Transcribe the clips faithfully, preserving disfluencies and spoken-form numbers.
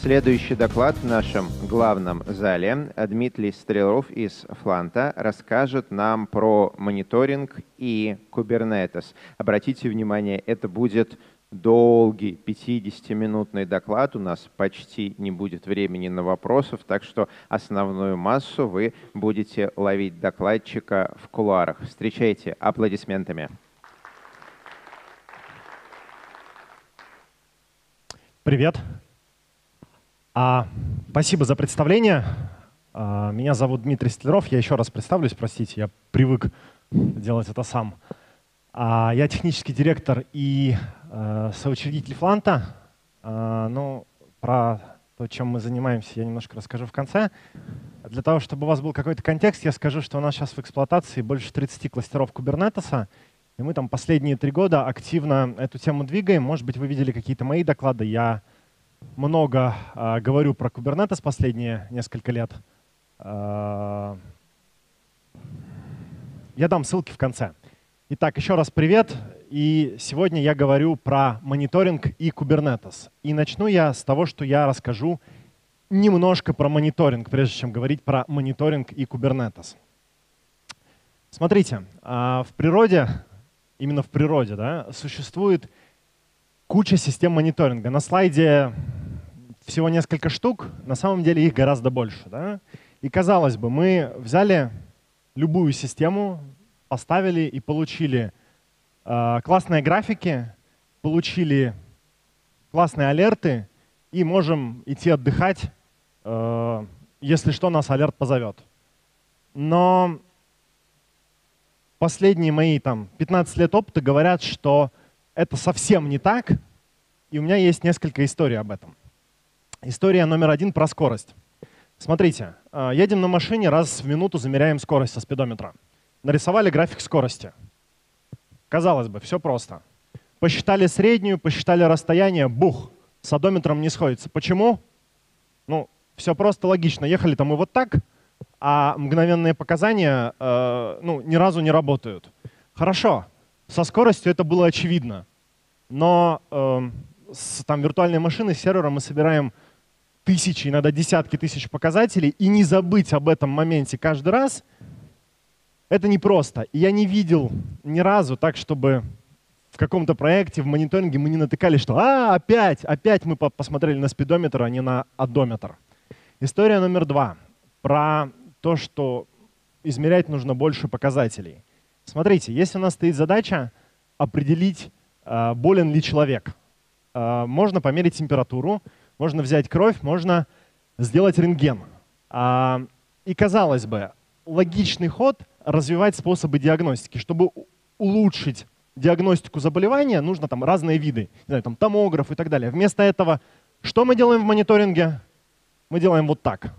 Следующий доклад в нашем главном зале. Дмитрий Стрелов из Фланта расскажет нам про мониторинг и Kubernetes. Обратите внимание, это будет долгий пятидесятиминутный доклад. У нас почти не будет времени на вопросов, так что основную массу вы будете ловить докладчика в кулуарах. Встречайте аплодисментами. Привет. А, спасибо за представление. А, меня зовут Дмитрий Стрелов. Я еще раз представлюсь, простите, я привык делать это сам. А, я технический директор и а, соучредитель Фланта. А, ну, про то, чем мы занимаемся, я немножко расскажу в конце. Для того, чтобы у вас был какой-то контекст, я скажу, что у нас сейчас в эксплуатации больше тридцати кластеров Kubernetes. И мы там последние три года активно эту тему двигаем. Может быть, вы видели какие-то мои доклады. Я много э, говорю про Kubernetes последние несколько лет. Э, я дам ссылки в конце. Итак, еще раз привет. И сегодня я говорю про мониторинг и Kubernetes. И начну я с того, что я расскажу немножко про мониторинг, прежде чем говорить про мониторинг и Kubernetes. Смотрите, э, в природе, именно в природе, да, существует куча систем мониторинга. На слайде всего несколько штук, на самом деле их гораздо больше. Да? И казалось бы, мы взяли любую систему, поставили и получили э, классные графики, получили классные алерты и можем идти отдыхать, э, если что, нас алерт позовет. Но последние мои там, пятнадцать лет опыта говорят, что это совсем не так, и у меня есть несколько историй об этом. История номер один про скорость. Смотрите, едем на машине, раз в минуту замеряем скорость со спидометра. Нарисовали график скорости. Казалось бы, все просто. Посчитали среднюю, посчитали расстояние, бух, с одометром не сходится. Почему? Ну, все просто логично. Ехали там и вот так, а мгновенные показания э, ну, ни разу не работают. Хорошо. Со скоростью это было очевидно, но э, с там, виртуальной машиной, с сервера мы собираем тысячи, иногда десятки тысяч показателей, и не забыть об этом моменте каждый раз — это непросто. И я не видел ни разу так, чтобы в каком-то проекте, в мониторинге мы не натыкали, что «А, опять, опять мы посмотрели на спидометр, а не на одометр». История номер два про то, что измерять нужно больше показателей. Смотрите, если у нас стоит задача определить, болен ли человек, можно померить температуру, можно взять кровь, можно сделать рентген. И, казалось бы, логичный ход — развивать способы диагностики. Чтобы улучшить диагностику заболевания, нужно там разные виды, не знаю, там, томограф и так далее. Вместо этого что мы делаем в мониторинге? Мы делаем вот так.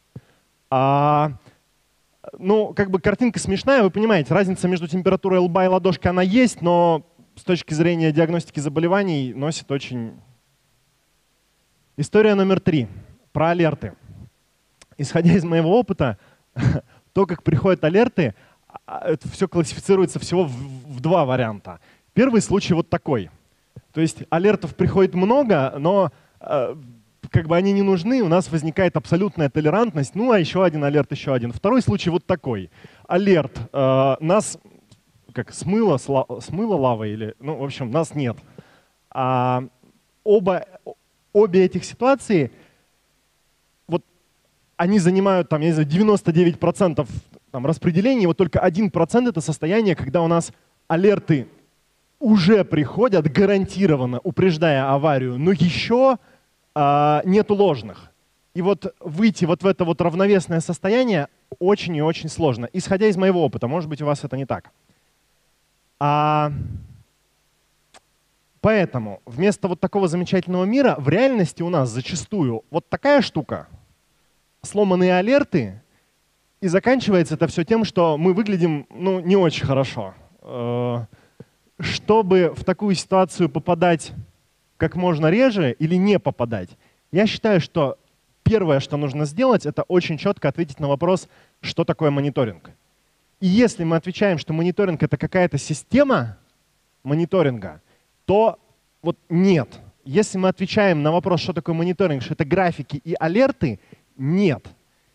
Ну, как бы картинка смешная, вы понимаете, разница между температурой лба и ладошки, она есть, но с точки зрения диагностики заболеваний носит очень… История номер три. Про алерты. Исходя из моего опыта, то, как приходят алерты, это все классифицируется всего в, в два варианта. Первый случай вот такой. То есть алертов приходит много, но э, как бы они не нужны, у нас возникает абсолютная толерантность. Ну, а еще один алерт, еще один. Второй случай вот такой. Алерт. Э, нас как смыло, смыло лавой или… Ну, в общем, нас нет. А, оба, обе этих ситуации, вот они занимают там, я не знаю, девяносто девять процентов там, распределения, вот только один процент это состояние, когда у нас алерты уже приходят гарантированно, упреждая аварию, но еще а, нету ложных. И вот выйти вот в это вот равновесное состояние очень и очень сложно. Исходя из моего опыта, может быть, у вас это не так. А, поэтому вместо вот такого замечательного мира в реальности у нас зачастую вот такая штука, сломанные алерты, и заканчивается это все тем, что мы выглядим ну, не очень хорошо. Чтобы в такую ситуацию попадать как можно реже или не попадать, я считаю, что первое, что нужно сделать, это очень четко ответить на вопрос, что такое мониторинг. И если мы отвечаем, что мониторинг — это какая-то система мониторинга, то вот нет. Если мы отвечаем на вопрос, что такое мониторинг, что это графики и алерты, нет.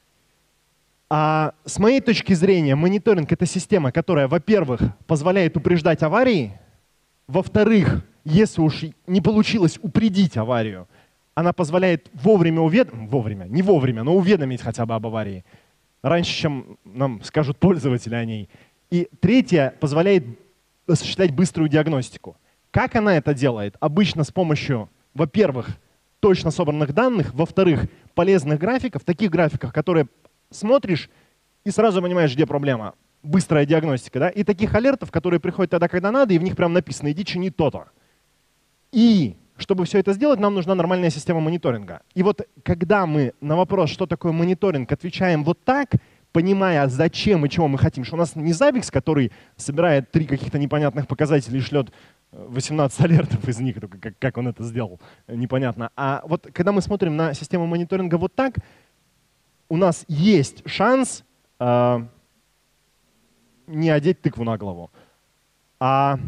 А с моей точки зрения, мониторинг — это система, которая, во-первых, позволяет упреждать аварии, во-вторых, если уж не получилось упредить аварию, она позволяет вовремя уведомить, вовремя, не вовремя, но уведомить хотя бы об аварии, раньше, чем нам скажут пользователи о ней. И третье, позволяет осуществлять быструю диагностику. Как она это делает? Обычно с помощью, во-первых, точно собранных данных, во-вторых, полезных графиков, таких графиков, которые смотришь и сразу понимаешь, где проблема. Быстрая диагностика, да? И таких алертов, которые приходят тогда, когда надо, и в них прям написано «иди чини то-то». И чтобы все это сделать, нам нужна нормальная система мониторинга. И вот когда мы на вопрос, что такое мониторинг, отвечаем вот так, понимая, зачем и чего мы хотим, что у нас не Zabbix, который собирает три каких-то непонятных показателя и шлет восемнадцать алертов из них, только как, как он это сделал, непонятно. А вот когда мы смотрим на систему мониторинга вот так, у нас есть шанс э, не одеть тыкву на голову. А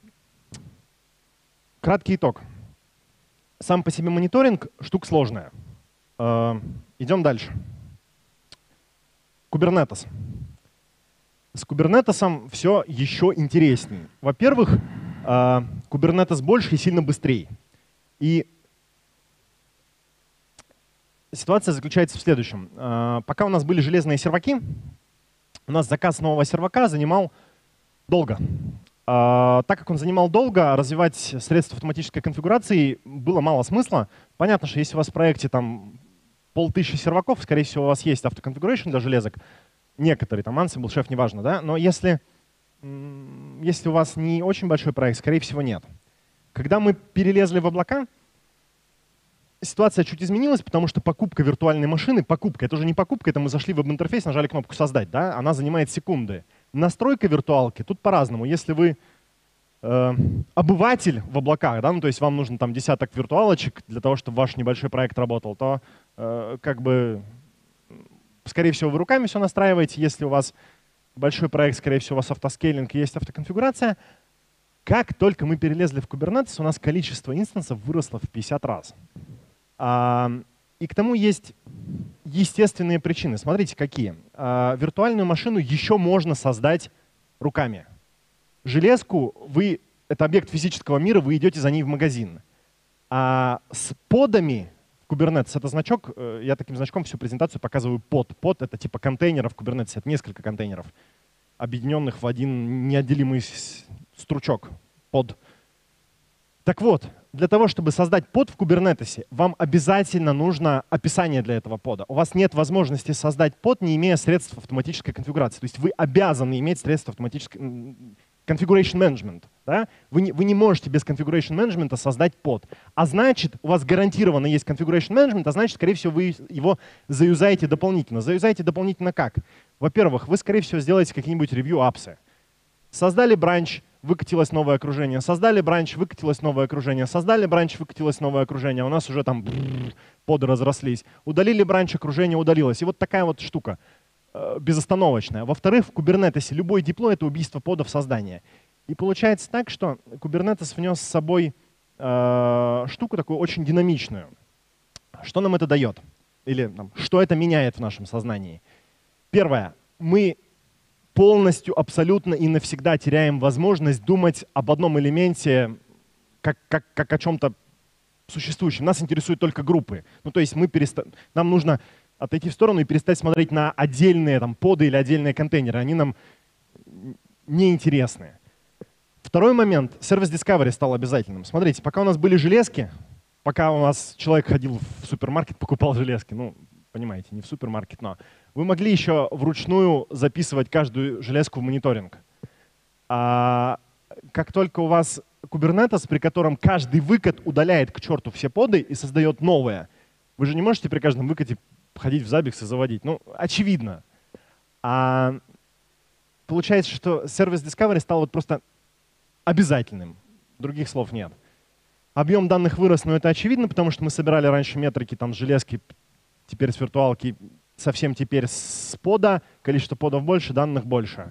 краткий итог. Сам по себе мониторинг — штука сложная. Э, идем дальше. Kubernetes. С Kubernetes все еще интереснее. Во-первых, э, Kubernetes больше и сильно быстрее. И ситуация заключается в следующем. Э, пока у нас были железные серваки, у нас заказ нового сервака занимал долго. Э, так как он занимал долго, развивать средства автоматической конфигурации было мало смысла. Понятно, что если у вас в проекте там полтысячи серваков, скорее всего, у вас есть автоконфигурейшн для железок. Некоторые, там Ansible, Chef, неважно, да? Но если, если у вас не очень большой проект, скорее всего, нет. Когда мы перелезли в облака, ситуация чуть изменилась, потому что покупка виртуальной машины, покупка, это уже не покупка, это мы зашли в веб-интерфейс, нажали кнопку «Создать», да? Она занимает секунды. Настройка виртуалки тут по-разному. Если вы э, обыватель в облаках, да, ну, то есть вам нужно там десяток виртуалочек для того, чтобы ваш небольшой проект работал, то э, как бы, скорее всего, вы руками все настраиваете. Если у вас большой проект, скорее всего, у вас автоскейлинг и есть автоконфигурация. Как только мы перелезли в Kubernetes, у нас количество инстансов выросло в пятьдесят раз. А, и к тому есть естественные причины. Смотрите, какие. А, виртуальную машину еще можно создать руками. Железку вы, это объект физического мира, вы идете за ней в магазин. А с подами в Kubernetes, это значок, я таким значком всю презентацию показываю под. Под — это типа контейнеров в Kubernetes, это несколько контейнеров, объединенных в один неотделимый стручок, под. Так вот, для того, чтобы создать под в Kubernetes, вам обязательно нужно описание для этого пода. У вас нет возможности создать под, не имея средств автоматической конфигурации. То есть вы обязаны иметь средства автоматической configuration management. Да? Вы, не, вы не можете без configuration management создать под. А значит, у вас гарантированно есть configuration management, а значит, скорее всего, вы его заюзаете дополнительно. Заюзаете дополнительно как? Во-первых, вы, скорее всего, сделаете какие-нибудь ревью-апсы. Создали бранч, выкатилось новое окружение. Создали бранч, выкатилось новое окружение. Создали бранч, выкатилось новое окружение. У нас уже там поды разрослись. Удалили бранч, окружение удалилось. И вот такая вот штука э, безостановочная. Во-вторых, в Kubernetes любой деплой — это убийство подов создания. И получается так, что Kubernetes внес с собой э, штуку такую очень динамичную. Что нам это дает? Или там, что это меняет в нашем сознании? Первое. Мы полностью, абсолютно и навсегда теряем возможность думать об одном элементе как, как, как о чем-то существующем. Нас интересуют только группы. Ну, то есть мы переста... нам нужно отойти в сторону и перестать смотреть на отдельные там, поды или отдельные контейнеры. Они нам неинтересны. Второй момент. Service Discovery стал обязательным. Смотрите, пока у нас были железки, пока у нас человек ходил в супермаркет, покупал железки, ну, понимаете, не в супермаркет, но вы могли еще вручную записывать каждую железку в мониторинг. А как только у вас Kubernetes, при котором каждый выкат удаляет к черту все поды и создает новое, вы же не можете при каждом выкате ходить в Zabbix и заводить. Ну, очевидно. А получается, что Service Discovery стал вот просто обязательным. Других слов нет. Объем данных вырос, но это очевидно, потому что мы собирали раньше метрики там, с железки, теперь с виртуалки, совсем теперь с пода. Количество подов больше, данных больше.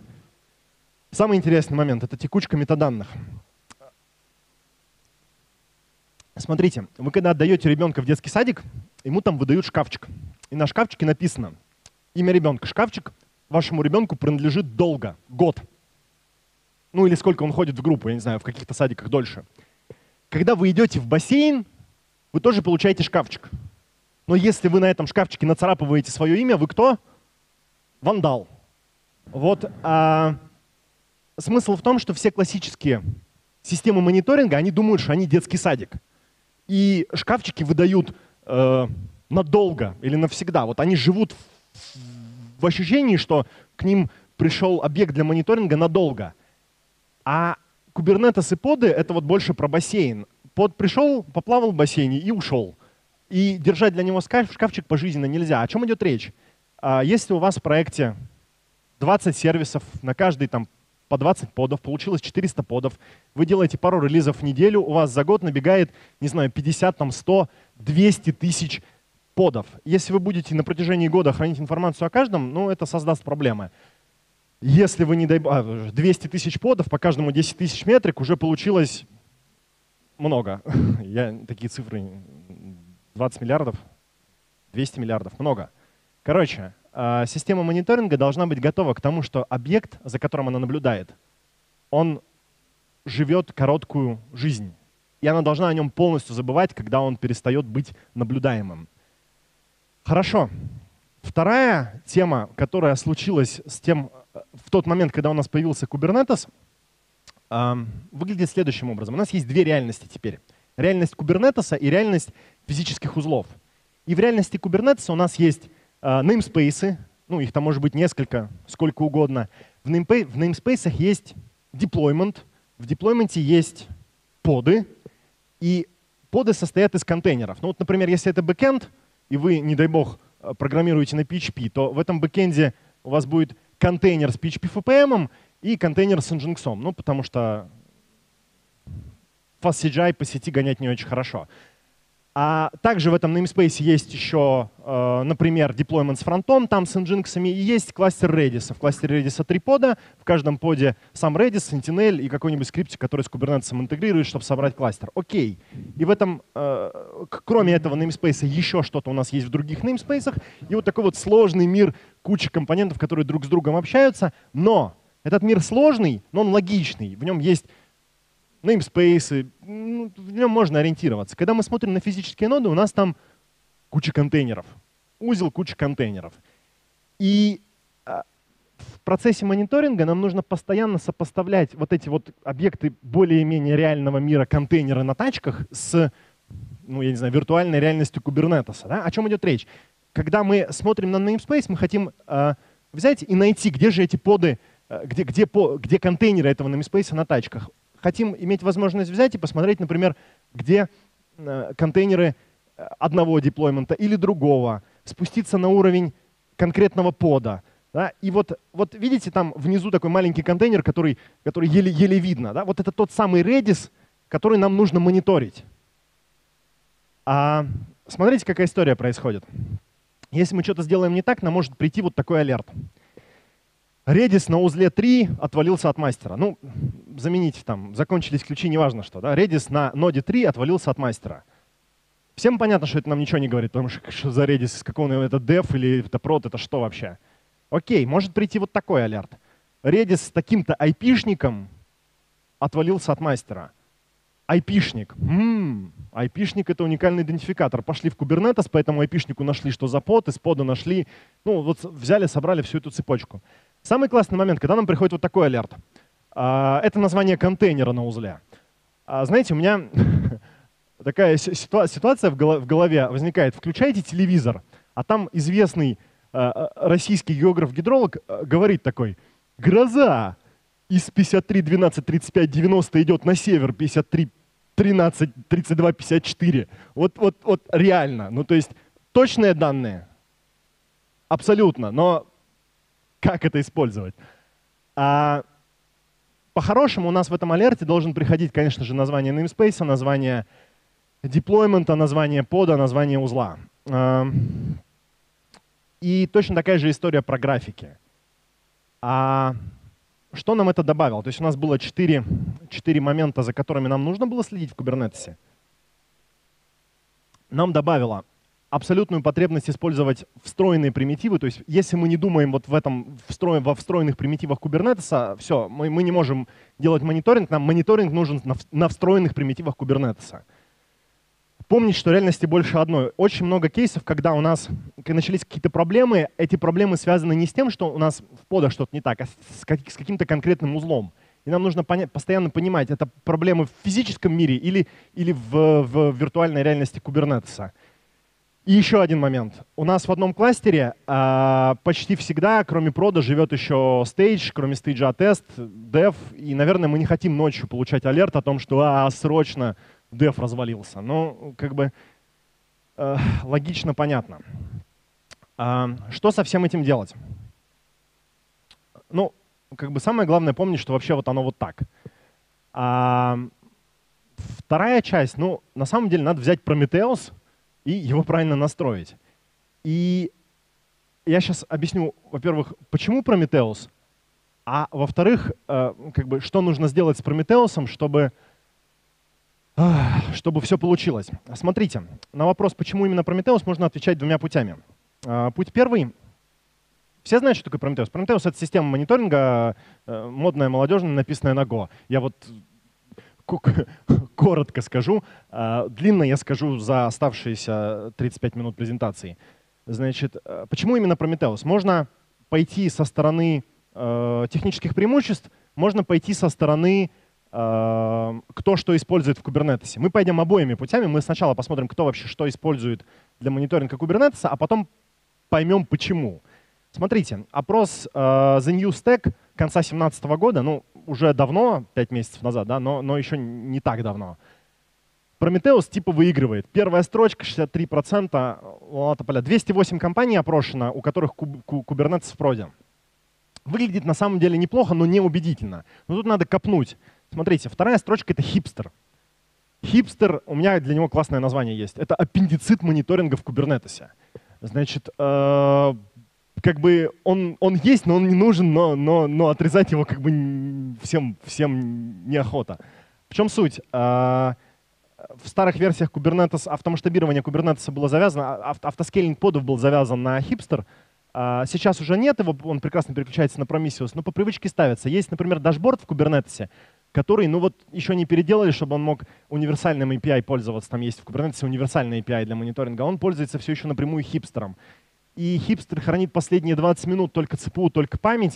Самый интересный момент — это текучка метаданных. Смотрите, вы когда отдаете ребенка в детский садик, ему там выдают шкафчик. И на шкафчике написано имя ребенка. Шкафчик вашему ребенку принадлежит долго, год. Ну или сколько он ходит в группу, я не знаю, в каких-то садиках дольше. Когда вы идете в бассейн, вы тоже получаете шкафчик. Но если вы на этом шкафчике нацарапываете свое имя, вы кто? Вандал. Вот а, смысл в том, что все классические системы мониторинга, они думают, что они детский садик. И шкафчики выдают э, надолго или навсегда. Вот они живут в, в ощущении, что к ним пришел объект для мониторинга надолго. А Kubernetes и поды — это вот больше про бассейн. Под пришел, поплавал в бассейне и ушел. И держать для него шкафчик пожизненно нельзя. О чем идет речь? Если у вас в проекте двадцать сервисов, на каждый там по двадцать подов, получилось четыреста подов, вы делаете пару релизов в неделю, у вас за год набегает, не знаю, пятьдесят, там, сто, двести тысяч подов. Если вы будете на протяжении года хранить информацию о каждом, ну, это создаст проблемы. Если вы не дай бог, двести тысяч подов, по каждому десять тысяч метрик, уже получилось много. Я такие цифры, двадцать миллиардов, двести миллиардов, много. Короче, система мониторинга должна быть готова к тому, что объект, за которым она наблюдает, он живет короткую жизнь. И она должна о нем полностью забывать, когда он перестает быть наблюдаемым. Хорошо. Вторая тема, которая случилась с тем, в тот момент, когда у нас появился Kubernetes, выглядит следующим образом. У нас есть две реальности теперь. Реальность Kubernetes и реальность физических узлов. И в реальности Kubernetes у нас есть namespace, ну их там может быть несколько, сколько угодно. В namespace есть deployment, в деплойменте есть поды, и поды состоят из контейнеров. Ну вот, например, если это бэкэнд, и вы, не дай бог, программируете на пи эйч пи, то в этом бэкэнде у вас будет контейнер с пи эйч пи эф пи эм и контейнер с Nginx. Ну, потому что FastCGI по сети гонять не очень хорошо. А также в этом namespace есть еще, э, например, deployment с фронтом, там с Nginx, и есть кластер Redis. В кластере Redis три пода, в каждом поде сам Redis, Sentinel и какой-нибудь скриптик, который с Kubernetes интегрирует, чтобы собрать кластер. Окей. И в этом, э, кроме этого namespace, еще что-то у нас есть в других namespace. И вот такой вот сложный мир, куча компонентов, которые друг с другом общаются. Но этот мир сложный, но он логичный. В нем есть namespace, ну, в нем можно ориентироваться. Когда мы смотрим на физические ноды, у нас там куча контейнеров. Узел, куча контейнеров. И а, в процессе мониторинга нам нужно постоянно сопоставлять вот эти вот объекты более-менее реального мира, контейнеры на тачках, с, ну, я не знаю, виртуальной реальностью Kubernetes. Да? О чем идет речь? Когда мы смотрим на namespace, мы хотим а, взять и найти, где же эти поды, а, где, где, по, где контейнеры этого namespace на тачках. Хотим иметь возможность взять и посмотреть, например, где э, контейнеры одного деплоймента или другого, спуститься на уровень конкретного пода. Да? И вот, вот видите, там внизу такой маленький контейнер, который, который еле, еле видно. Да? Вот это тот самый Redis, который нам нужно мониторить. А смотрите, какая история происходит. Если мы что-то сделаем не так, нам может прийти вот такой алерт. Redis на узле три отвалился от мастера. Ну, замените там, закончились ключи, неважно что. Да? Redis на ноде три отвалился от мастера. Всем понятно, что это нам ничего не говорит, потому что что за Redis, из какого это dev или это prod, это что вообще? Окей, может прийти вот такой алерт. Redis с таким-то айпишником отвалился от мастера. Айпишник. М-м, айпишник — это уникальный идентификатор. Пошли в Kubernetes, по этому айпишнику нашли, что за под, из пода нашли. Ну, вот взяли, собрали всю эту цепочку. Самый классный момент, когда нам приходит вот такой алерт. Это название контейнера на узле. Знаете, у меня такая ситуация в голове возникает. Включаете телевизор, а там известный российский географ-гидролог говорит такой: гроза из пятьдесят три двенадцать тридцать пять девяносто идет на север, пятьдесят три тринадцать тридцать два пятьдесят четыре. Вот, вот, вот реально. Ну, то есть точные данные. Абсолютно. Но как это использовать? А, по-хорошему, у нас в этом алерте должен приходить, конечно же, название namespace, название деплоймента, название пода, название узла. А, и точно такая же история про графики. А что нам это добавило? То есть у нас было четыре, четыре момента, за которыми нам нужно было следить в Kubernetes. нам добавила абсолютную потребность использовать встроенные примитивы. То есть если мы не думаем вот в этом, встро... во встроенных примитивах Kubernetes, все, мы, мы не можем делать мониторинг, нам мониторинг нужен на, на встроенных примитивах Kubernetes. Помнить, что реальности больше одной. Очень много кейсов, когда у нас начались какие-то проблемы, эти проблемы связаны не с тем, что у нас в подах что-то не так, а с, как, с каким-то конкретным узлом. И нам нужно поня- постоянно понимать, это проблемы в физическом мире или, или в, в виртуальной реальности Kubernetes. И еще один момент. У нас в одном кластере а, почти всегда, кроме прода, живет еще stage, кроме стейджа тест, dev. И, наверное, мы не хотим ночью получать алерт о том, что а, срочно dev развалился. Ну, как бы э, логично, понятно. А, что со всем этим делать? Ну, как бы самое главное помнить, что вообще вот оно вот так. А, вторая часть, ну, на самом деле надо взять Prometheus и его правильно настроить. И я сейчас объясню, во-первых, почему Prometheus, а во-вторых, э, как бы, что нужно сделать с Prometheus, чтобы чтобы все получилось. Смотрите, на вопрос, почему именно Prometheus, можно отвечать двумя путями. Путь первый. Все знают, что такое Prometheus? Prometheus — это система мониторинга, модная, молодежная, написанная на Go. Я вот коротко скажу, длинно я скажу за оставшиеся тридцать пять минут презентации. Значит, почему именно Prometheus? Можно пойти со стороны технических преимуществ, можно пойти со стороны кто что использует в Kubernetes. Мы пойдем обоими путями. Мы сначала посмотрим, кто вообще что использует для мониторинга Kubernetes, а потом поймем, почему. Смотрите, опрос uh, The New Stack конца две тысячи семнадцатого года, ну, уже давно, пять месяцев назад, да, но, но еще не так давно. Prometheus типа выигрывает. Первая строчка, шестьдесят три процента, двести восемь компаний опрошено, у которых Kubernetes в проде. Выглядит на самом деле неплохо, но не убедительно. Но тут надо копнуть. Смотрите, вторая строчка — это хипстер. Хипстер, у меня для него классное название есть. Это аппендицит мониторинга в Kubernetes. Значит, э, как бы он, он есть, но он не нужен, но, но, но отрезать его как бы всем, всем неохота. В чем суть? Э, в старых версиях Kubernetes автомасштабирование Kubernetes было завязано, авто, автоскейлинг подов был завязан на хипстер. Сейчас уже нет его, он прекрасно переключается на Prometheus, но по привычке ставится. Есть, например, дашборд в Kubernetes, который, ну вот, еще не переделали, чтобы он мог универсальным эй пи ай пользоваться. Там есть в Kubernetes универсальный эй пи ай для мониторинга. Он пользуется все еще напрямую хипстером. И хипстер хранит последние двадцать минут только си пи ю, только память,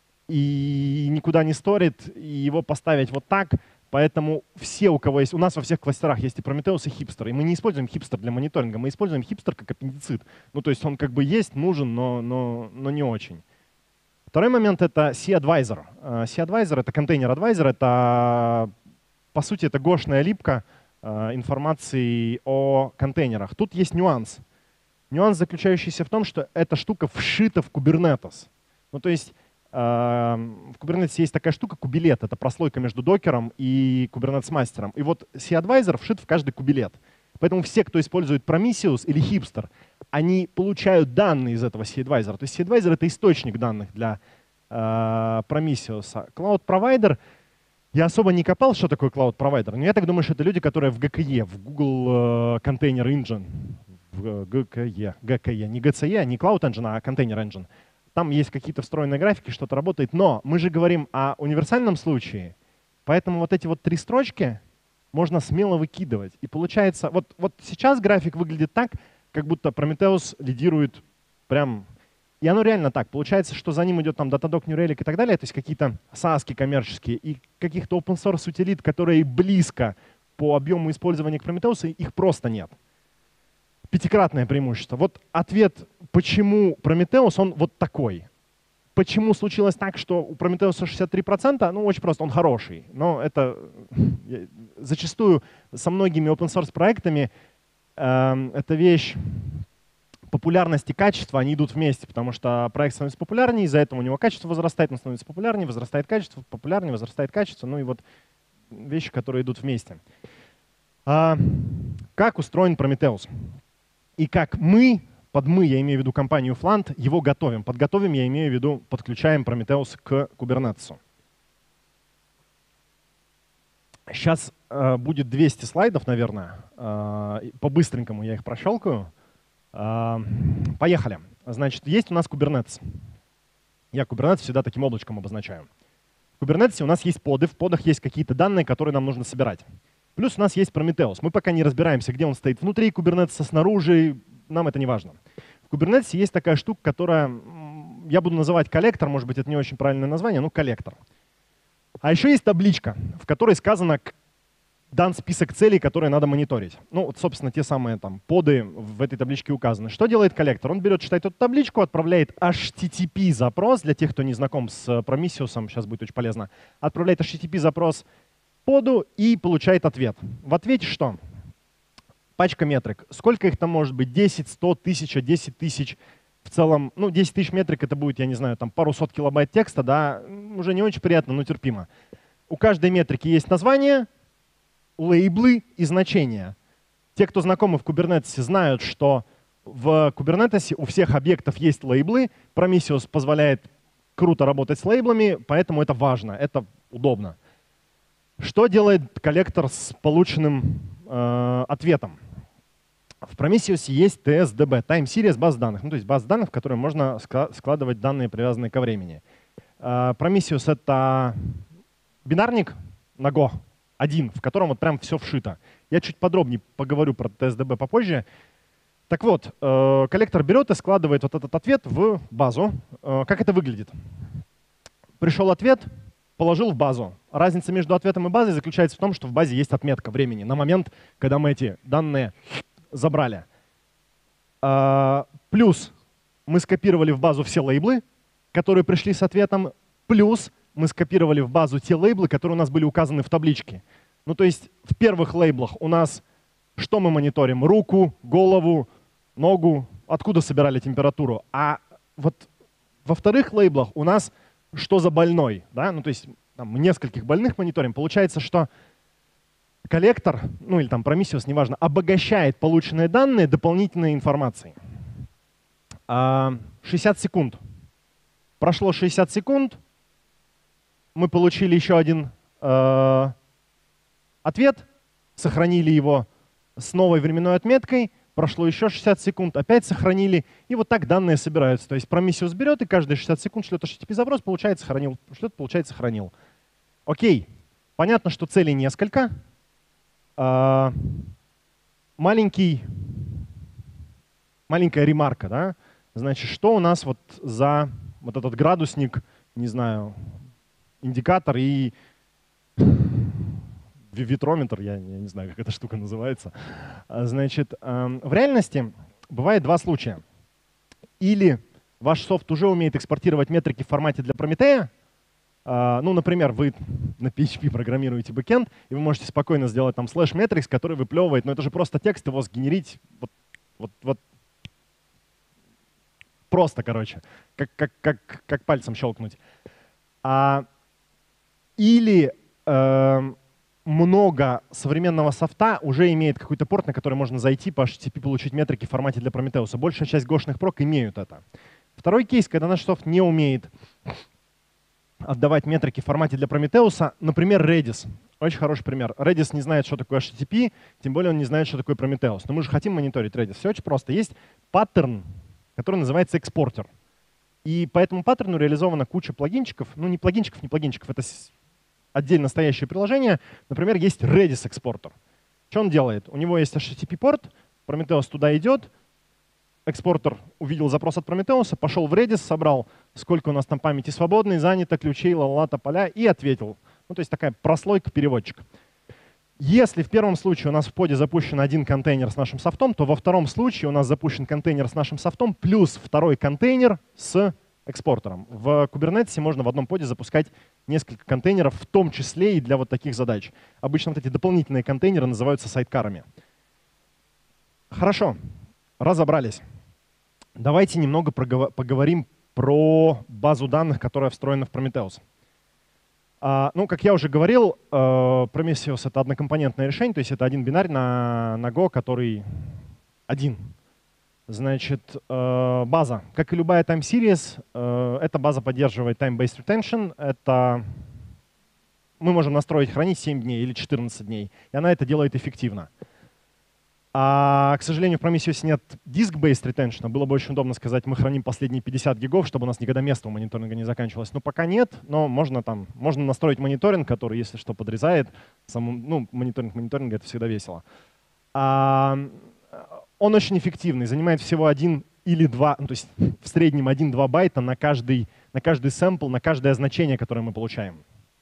и никуда не сторит, и его поставить вот так. Поэтому все, у кого есть, у нас во всех кластерах есть и Prometheus, и хипстер. И мы не используем хипстер для мониторинга, мы используем хипстер как аппендицит. Ну, то есть он как бы есть, нужен, но, но, но не очень. Второй момент — это C-Advisor. C-Advisor — это контейнер-адвайзер, это, по сути, это гошная липка информации о контейнерах. Тут есть нюанс. Нюанс, заключающийся в том, что эта штука вшита в Kubernetes. Ну, то есть в Kubernetes есть такая штука кубилет. Это прослойка между докером и Kubernetes мастером. И вот C-Advisor вшит в каждый кубилет. Поэтому все, кто использует Prometheus или хипстер, они получают данные из этого C-Advisor. То есть C-Advisor — это источник данных для э, Prometheus. Cloud-провайдер, я особо не копал, что такое Cloud-провайдер, но я так думаю, что это люди, которые в джи кей и, в Google Container Engine, в джи кей и, джи кей и, не джи си и, не Cloud Engine, а Container Engine. Там есть какие-то встроенные графики, что-то работает, но мы же говорим о универсальном случае, поэтому вот эти вот три строчки можно смело выкидывать. И получается, вот, вот сейчас график выглядит так, как будто Prometheus лидирует прям. И оно реально так. Получается, что за ним идет там Datadog, New Relic и так далее, то есть какие-то саски коммерческие и каких-то open source утилит, которые близко по объему использования к Prometheus, их просто нет. Пятикратное преимущество. Вот ответ, почему Prometheus, он вот такой. Почему случилось так, что у Prometheus шестьдесят три процента? Ну, очень просто, он хороший. Но это зачастую со многими open source проектами э, эта вещь, популярность и качество, они идут вместе, потому что проект становится популярнее, из-за этого у него качество возрастает, он становится популярнее, возрастает качество, популярнее, возрастает качество. Ну и вот вещи, которые идут вместе. А, как устроен Prometheus? И как мы, под мы, я имею в виду компанию Flant, его готовим. Подготовим, я имею в виду, подключаем Prometheus к Kubernetes. Сейчас э, будет двести слайдов, наверное. Э, по-быстренькому я их прощелкаю. Э, поехали. Значит, есть у нас Kubernetes. Я Kubernetes всегда таким облачком обозначаю. В Kubernetes у нас есть поды, в подах есть какие-то данные, которые нам нужно собирать. Плюс у нас есть Prometheus. Мы пока не разбираемся, где он стоит внутри Kubernetes, снаружи, нам это не важно. В Kubernetes есть такая штука, которая, я буду называть коллектор, может быть, это не очень правильное название, но коллектор. А еще есть табличка, в которой сказано, дан список целей, которые надо мониторить. Ну, вот, собственно, те самые там поды в этой табличке указаны. Что делает коллектор? Он берет, читает эту табличку, отправляет эйч ти ти пи-запрос, для тех, кто не знаком с Prometheus, сейчас будет очень полезно, отправляет эйч ти ти пи-запрос поду и получает ответ. В ответе что? Пачка метрик. Сколько их там может быть? десять, сто, тысяча, десять тысяч. В целом, ну, десять тысяч метрик это будет, я не знаю, там пару сот килобайт текста, да, уже не очень приятно, но терпимо. У каждой метрики есть название, лейблы и значения. Те, кто знакомы в Kubernetes, знают, что в Kubernetes у всех объектов есть лейблы. Prometheus позволяет круто работать с лейблами, поэтому это важно, это удобно. Что делает коллектор с полученным э, ответом? В Prometheus есть ти эс ди би, Time Series баз данных, ну, то есть база данных, в которой можно складывать данные, привязанные ко времени. Э, Prometheus — это бинарник на Go, один, в котором вот прям все вшито. Я чуть подробнее поговорю про ти эс ди би попозже. Так вот, э, коллектор берет и складывает вот этот ответ в базу. Э, как это выглядит? Пришел ответ, положил в базу. Разница между ответом и базой заключается в том, что в базе есть отметка времени на момент, когда мы эти данные забрали. А, плюс мы скопировали в базу все лейблы, которые пришли с ответом, плюс мы скопировали в базу те лейблы, которые у нас были указаны в табличке. Ну, то есть в первых лейблах у нас что мы мониторим? Руку, голову, ногу, откуда собирали температуру. А вот во вторых лейблах у нас что за больной, да? Ну, то есть там, мы нескольких больных мониторим. Получается, что коллектор, ну или там Prometheus, неважно, обогащает полученные данные дополнительной информацией. шестьдесят секунд. Прошло шестьдесят секунд, мы получили еще один э, ответ, сохранили его с новой временной отметкой, прошло еще шестьдесят секунд, опять сохранили, и вот так данные собираются. То есть Prometheus берет и каждые шестьдесят секунд шлет эйч ти ти пи-запрос, получает, сохранил, шлет, получает, сохранил. Окей, понятно, что целей несколько. А, маленький, маленькая ремарка, да? Значит, что у нас вот за вот этот градусник, не знаю, индикатор и витрометр, я, я не знаю, как эта штука называется. Значит, в реальности бывает два случая. Или ваш софт уже умеет экспортировать метрики в формате для Прометея. Ну, например, вы на пи эйч пи программируете бэкэнд, и вы можете спокойно сделать там слэш метрикс, который выплевывает, но это же просто текст, его сгенерить вот, вот, вот просто, короче, как, как, как, как пальцем щелкнуть. А, или э, много современного софта уже имеет какой-то порт, на который можно зайти по эйч ти ти пи, получить метрики в формате для Прометеуса. Большая часть гошных прок имеют это. Второй кейс, когда наш софт не умеет отдавать метрики в формате для Прометеуса, например, Redis. Очень хороший пример. Redis не знает, что такое эйч ти ти пи, тем более он не знает, что такое Prometheus. Но мы же хотим мониторить Redis. Все очень просто. Есть паттерн, который называется экспортер. И по этому паттерну реализована куча плагинчиков. Ну, не плагинчиков, не плагинчиков, это отдельно стоящее приложение. Например, есть Redis экспортер. Что он делает? У него есть эйч ти ти пи-порт, Prometheus туда идет, экспортер увидел запрос от Prometheus, пошел в Redis, собрал, сколько у нас там памяти свободной, занято, ключей, ла-ла, тополя, и ответил. Ну, то есть такая прослойка переводчик. Если в первом случае у нас в поде запущен один контейнер с нашим софтом, то во втором случае у нас запущен контейнер с нашим софтом плюс второй контейнер с экспортером. В Kubernetes можно в одном поде запускать несколько контейнеров, в том числе и для вот таких задач. Обычно вот эти дополнительные контейнеры называются сайдкарами. Хорошо, разобрались. Давайте немного поговорим про базу данных, которая встроена в Prometheus. Uh, ну, как я уже говорил, uh, Prometheus — это однокомпонентное решение, то есть это один бинарь на, на Go, который один. Значит, uh, база. Как и любая time series, uh, эта база поддерживает time-based retention. Это мы можем настроить хранить семь дней или четырнадцать дней, и она это делает эффективно. А, к сожалению, в Prometheus нет disk-based retention. Было бы очень удобно сказать, мы храним последние пятьдесят гигов, чтобы у нас никогда место у мониторинга не заканчивалось. Но пока нет, но можно, там, можно настроить мониторинг, который, если что, подрезает. Саму, ну, мониторинг мониторинга — это всегда весело. А, он очень эффективный, занимает всего один или два, ну, то есть в среднем один-два байта на каждый, на каждый сэмпл, на каждое значение, которое мы получаем.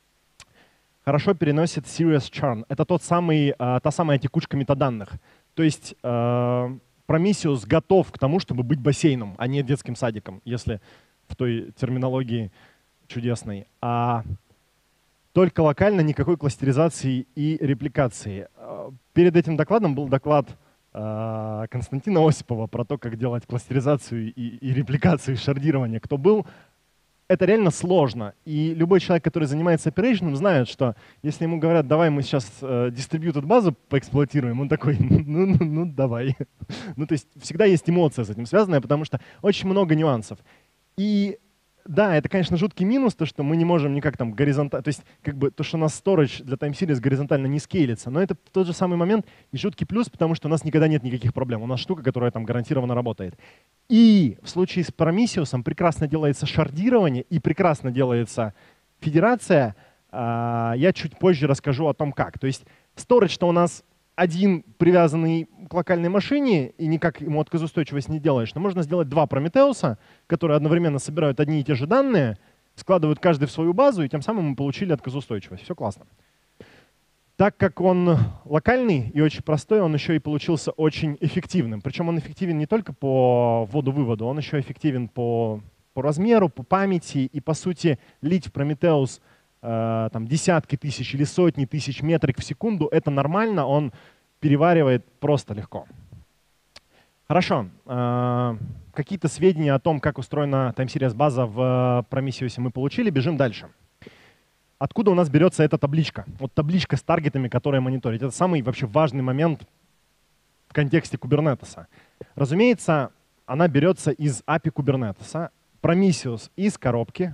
Хорошо переносит serious churn. Это тот самый, та самая текучка метаданных. То есть э, Prometheus готов к тому, чтобы быть бассейном, а не детским садиком, если в той терминологии чудесной. А только локально, никакой кластеризации и репликации. Перед этим докладом был доклад э, Константина Осипова про то, как делать кластеризацию и, и репликацию, и шардирование. Кто был? Это реально сложно. И любой человек, который занимается оперейшеном, знает, что если ему говорят, давай мы сейчас э, distributed базу поэксплуатируем, он такой, ну, ну, ну давай. Ну, то есть всегда есть эмоция с этим связанная, потому что очень много нюансов. И да, это, конечно, жуткий минус, то, что мы не можем никак там горизонтально, то есть как бы то, что у нас storage для time series горизонтально не скейлится, но это в тот же самый момент и жуткий плюс, потому что у нас никогда нет никаких проблем. У нас штука, которая там гарантированно работает. И в случае с Prometheus прекрасно делается шардирование и прекрасно делается федерация. Я чуть позже расскажу о том, как. То есть storage-то у нас один привязанный к локальной машине, и никак ему отказоустойчивость не делаешь. Но можно сделать два Прометеуса, которые одновременно собирают одни и те же данные, складывают каждый в свою базу, и тем самым мы получили отказоустойчивость. Все классно. Так как он локальный и очень простой, он еще и получился очень эффективным. Причем он эффективен не только по вводу-выводу, он еще эффективен по, по размеру, по памяти. И, по сути, лить в Prometheus э, там, десятки тысяч или сотни тысяч метрик в секунду — это нормально, он переваривает просто легко. Хорошо. Э, какие-то сведения о том, как устроена time series база в Prometheus мы получили. Бежим дальше. Откуда у нас берется эта табличка? Вот табличка с таргетами, которая мониторит. Это самый вообще важный момент в контексте Kubernetes. Разумеется, она берется из эй пи ай Kubernetes. Prometheus из коробки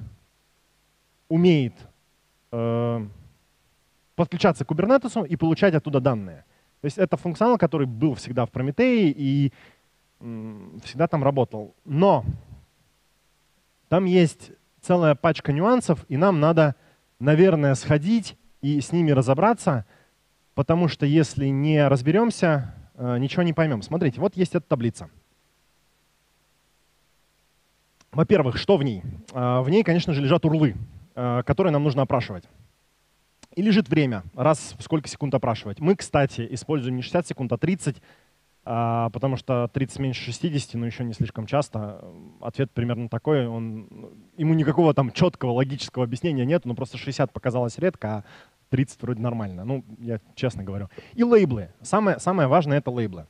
умеет э, подключаться к Kubernetes и получать оттуда данные. То есть это функционал, который был всегда в Прометее и э, всегда там работал. Но там есть целая пачка нюансов, и нам надо, наверное, сходить и с ними разобраться, потому что если не разберемся, ничего не поймем. Смотрите, вот есть эта таблица. Во-первых, что в ней? В ней, конечно же, лежат урлы, которые нам нужно опрашивать. И лежит время, раз в сколько секунд опрашивать. Мы, кстати, используем не шестьдесят секунд, а тридцать, потому что тридцать меньше шестидесяти, но еще не слишком часто. Ответ примерно такой. Он, ему никакого там четкого логического объяснения нет, но просто шестьдесят показалось редко, а тридцать вроде нормально. Ну, я честно говорю. И лейблы. Самое, самое важное — это лейблы.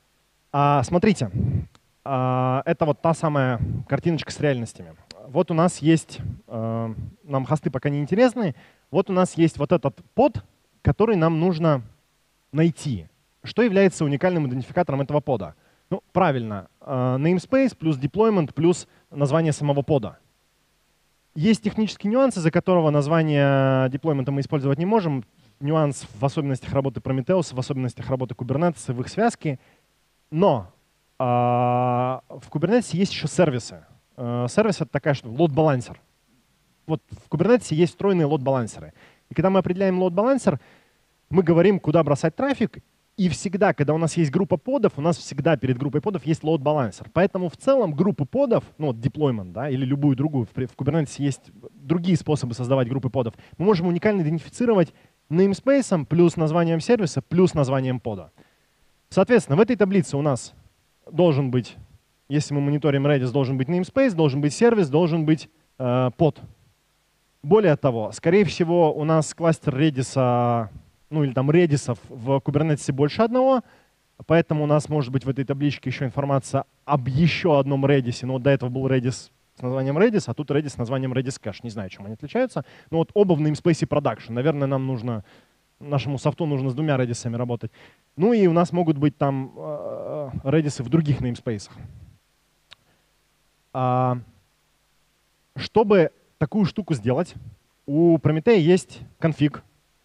А, смотрите, а, это вот та самая картиночка с реальностями. Вот у нас есть, а, нам хосты пока не интересны, вот у нас есть вот этот под, который нам нужно найти. Что является уникальным идентификатором этого пода? Ну, правильно, namespace плюс deployment плюс название самого пода. Есть технический нюанс, из-за которого название deployment мы использовать не можем. Нюанс в особенностях работы Prometheus, в особенностях работы Kubernetes, в их связке. Но э, в Kubernetes есть еще сервисы. Э, сервис — это такая штука, load-балансер. Вот в Kubernetes есть встроенные load-балансеры. И когда мы определяем load-балансер, мы говорим, куда бросать трафик. И всегда, когда у нас есть группа подов, у нас всегда перед группой подов есть load-балансер. Поэтому в целом группы подов, ну вот deployment, да, или любую другую, в, в Kubernetes есть другие способы создавать группы подов. Мы можем уникально идентифицировать namespace плюс названием сервиса плюс названием пода. Соответственно, в этой таблице у нас должен быть, если мы мониторим Redis, должен быть namespace, должен быть сервис, должен быть э, под. Более того, скорее всего, у нас кластер Redis, ну или там редисов в Kubernetes больше одного, поэтому у нас может быть в этой табличке еще информация об еще одном Redis. Но вот до этого был Redis с названием Redis, а тут Redis с названием Redis Cache. Не знаю, чем они отличаются. Но вот оба в namespace production. Наверное, нам нужно, нашему софту нужно с двумя Redis'ами работать. Ну и у нас могут быть там э, Redis'ы в других namespace'ах. А, чтобы такую штуку сделать, у Prometheus есть конфиг.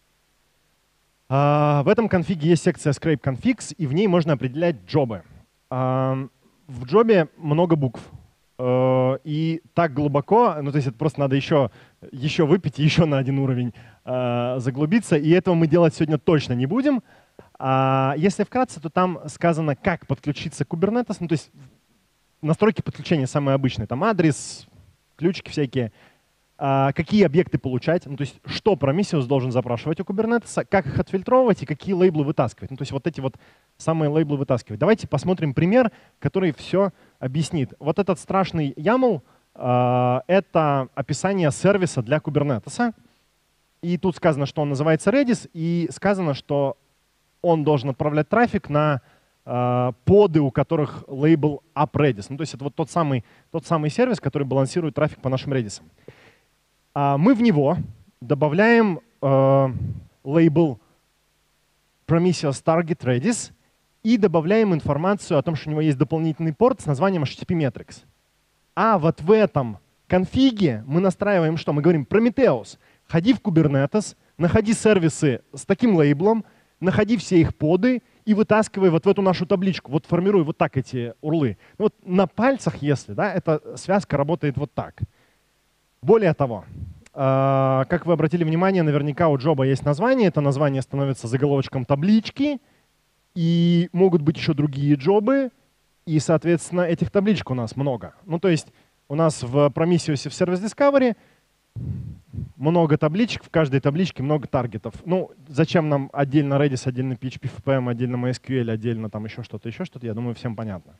В этом конфиге есть секция scrape configs, и в ней можно определять джобы. В джобе много букв. И так глубоко, ну то есть это просто надо еще, еще выпить и еще на один уровень заглубиться, и этого мы делать сегодня точно не будем. Если вкратце, то там сказано, как подключиться к Kubernetes, ну то есть настройки подключения самые обычные, там адрес, ключики всякие. Какие объекты получать, ну, то есть что Prometheus должен запрашивать у Kubernetes, как их отфильтровывать и какие лейблы вытаскивать. Ну, то есть вот эти вот самые лейблы вытаскивать. Давайте посмотрим пример, который все объяснит. Вот этот страшный YAML э, — это описание сервиса для Kubernetes. И тут сказано, что он называется Redis, и сказано, что он должен отправлять трафик на э, поды, у которых лейбл UpRedis. Ну, то есть это вот тот самый, тот самый сервис, который балансирует трафик по нашим Redis. Мы в него добавляем э, лейбл Prometheus Target Redis и добавляем информацию о том, что у него есть дополнительный порт с названием эйч ти ти пи Metrics. А вот в этом конфиге мы настраиваем что? Мы говорим: Prometheus, ходи в Kubernetes, находи сервисы с таким лейблом, находи все их поды и вытаскивай вот в эту нашу табличку. Вот формируй вот так эти урлы. Вот на пальцах, если, да, эта связка работает вот так. Более того, э, как вы обратили внимание, наверняка у джоба есть название. Это название становится заголовочком таблички. И могут быть еще другие джобы. И, соответственно, этих табличек у нас много. Ну, то есть у нас в Prometheus в Service Discovery много табличек. В каждой табличке много таргетов. Ну, зачем нам отдельно Redis, отдельно пи эйч пи эф пи эм, отдельно MySQL, отдельно там еще что-то, еще что-то, я думаю, всем понятно.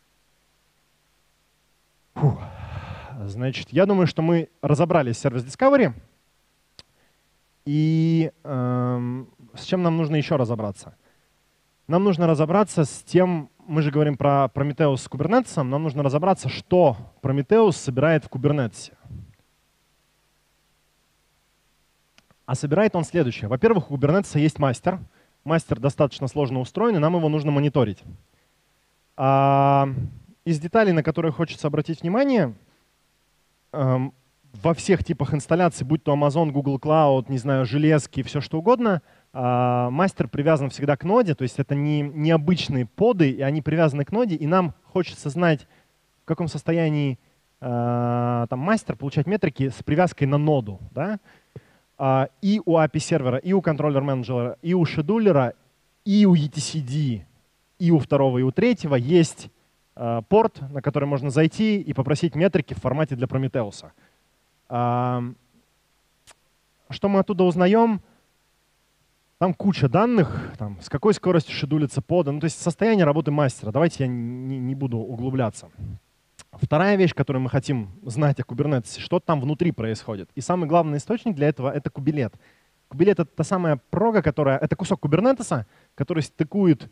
Фух. Значит, я думаю, что мы разобрались с Service Discovery. И эм, с чем нам нужно еще разобраться? Нам нужно разобраться с тем, мы же говорим про Prometheus с Kubernetes, нам нужно разобраться, что Prometheus собирает в Kubernetes. А собирает он следующее. Во-первых, у Kubernetes есть мастер. Мастер достаточно сложно устроен, и нам его нужно мониторить. А из деталей, на которые хочется обратить внимание, во всех типах инсталляций, будь то Amazon, Google Cloud, не знаю, железки, все что угодно, мастер привязан всегда к ноде, то есть это не необычные поды, и они привязаны к ноде, и нам хочется знать, в каком состоянии там мастер, получать метрики с привязкой на ноду. Да? И у эй пи ай-сервера, и у контроллер-менеджера, и у шедулера, и у и ти си ди, и у второго, и у третьего есть порт, на который можно зайти и попросить метрики в формате для Prometheus. Что мы оттуда узнаем? Там куча данных, там, с какой скоростью шедулится под, ну, то есть состояние работы мастера. Давайте я не, не буду углубляться. Вторая вещь, которую мы хотим знать о Kubernetes, что там внутри происходит. И самый главный источник для этого — это кубилет. Кубилет — это та самая прога, которая, это кусок Kubernetes, который стыкует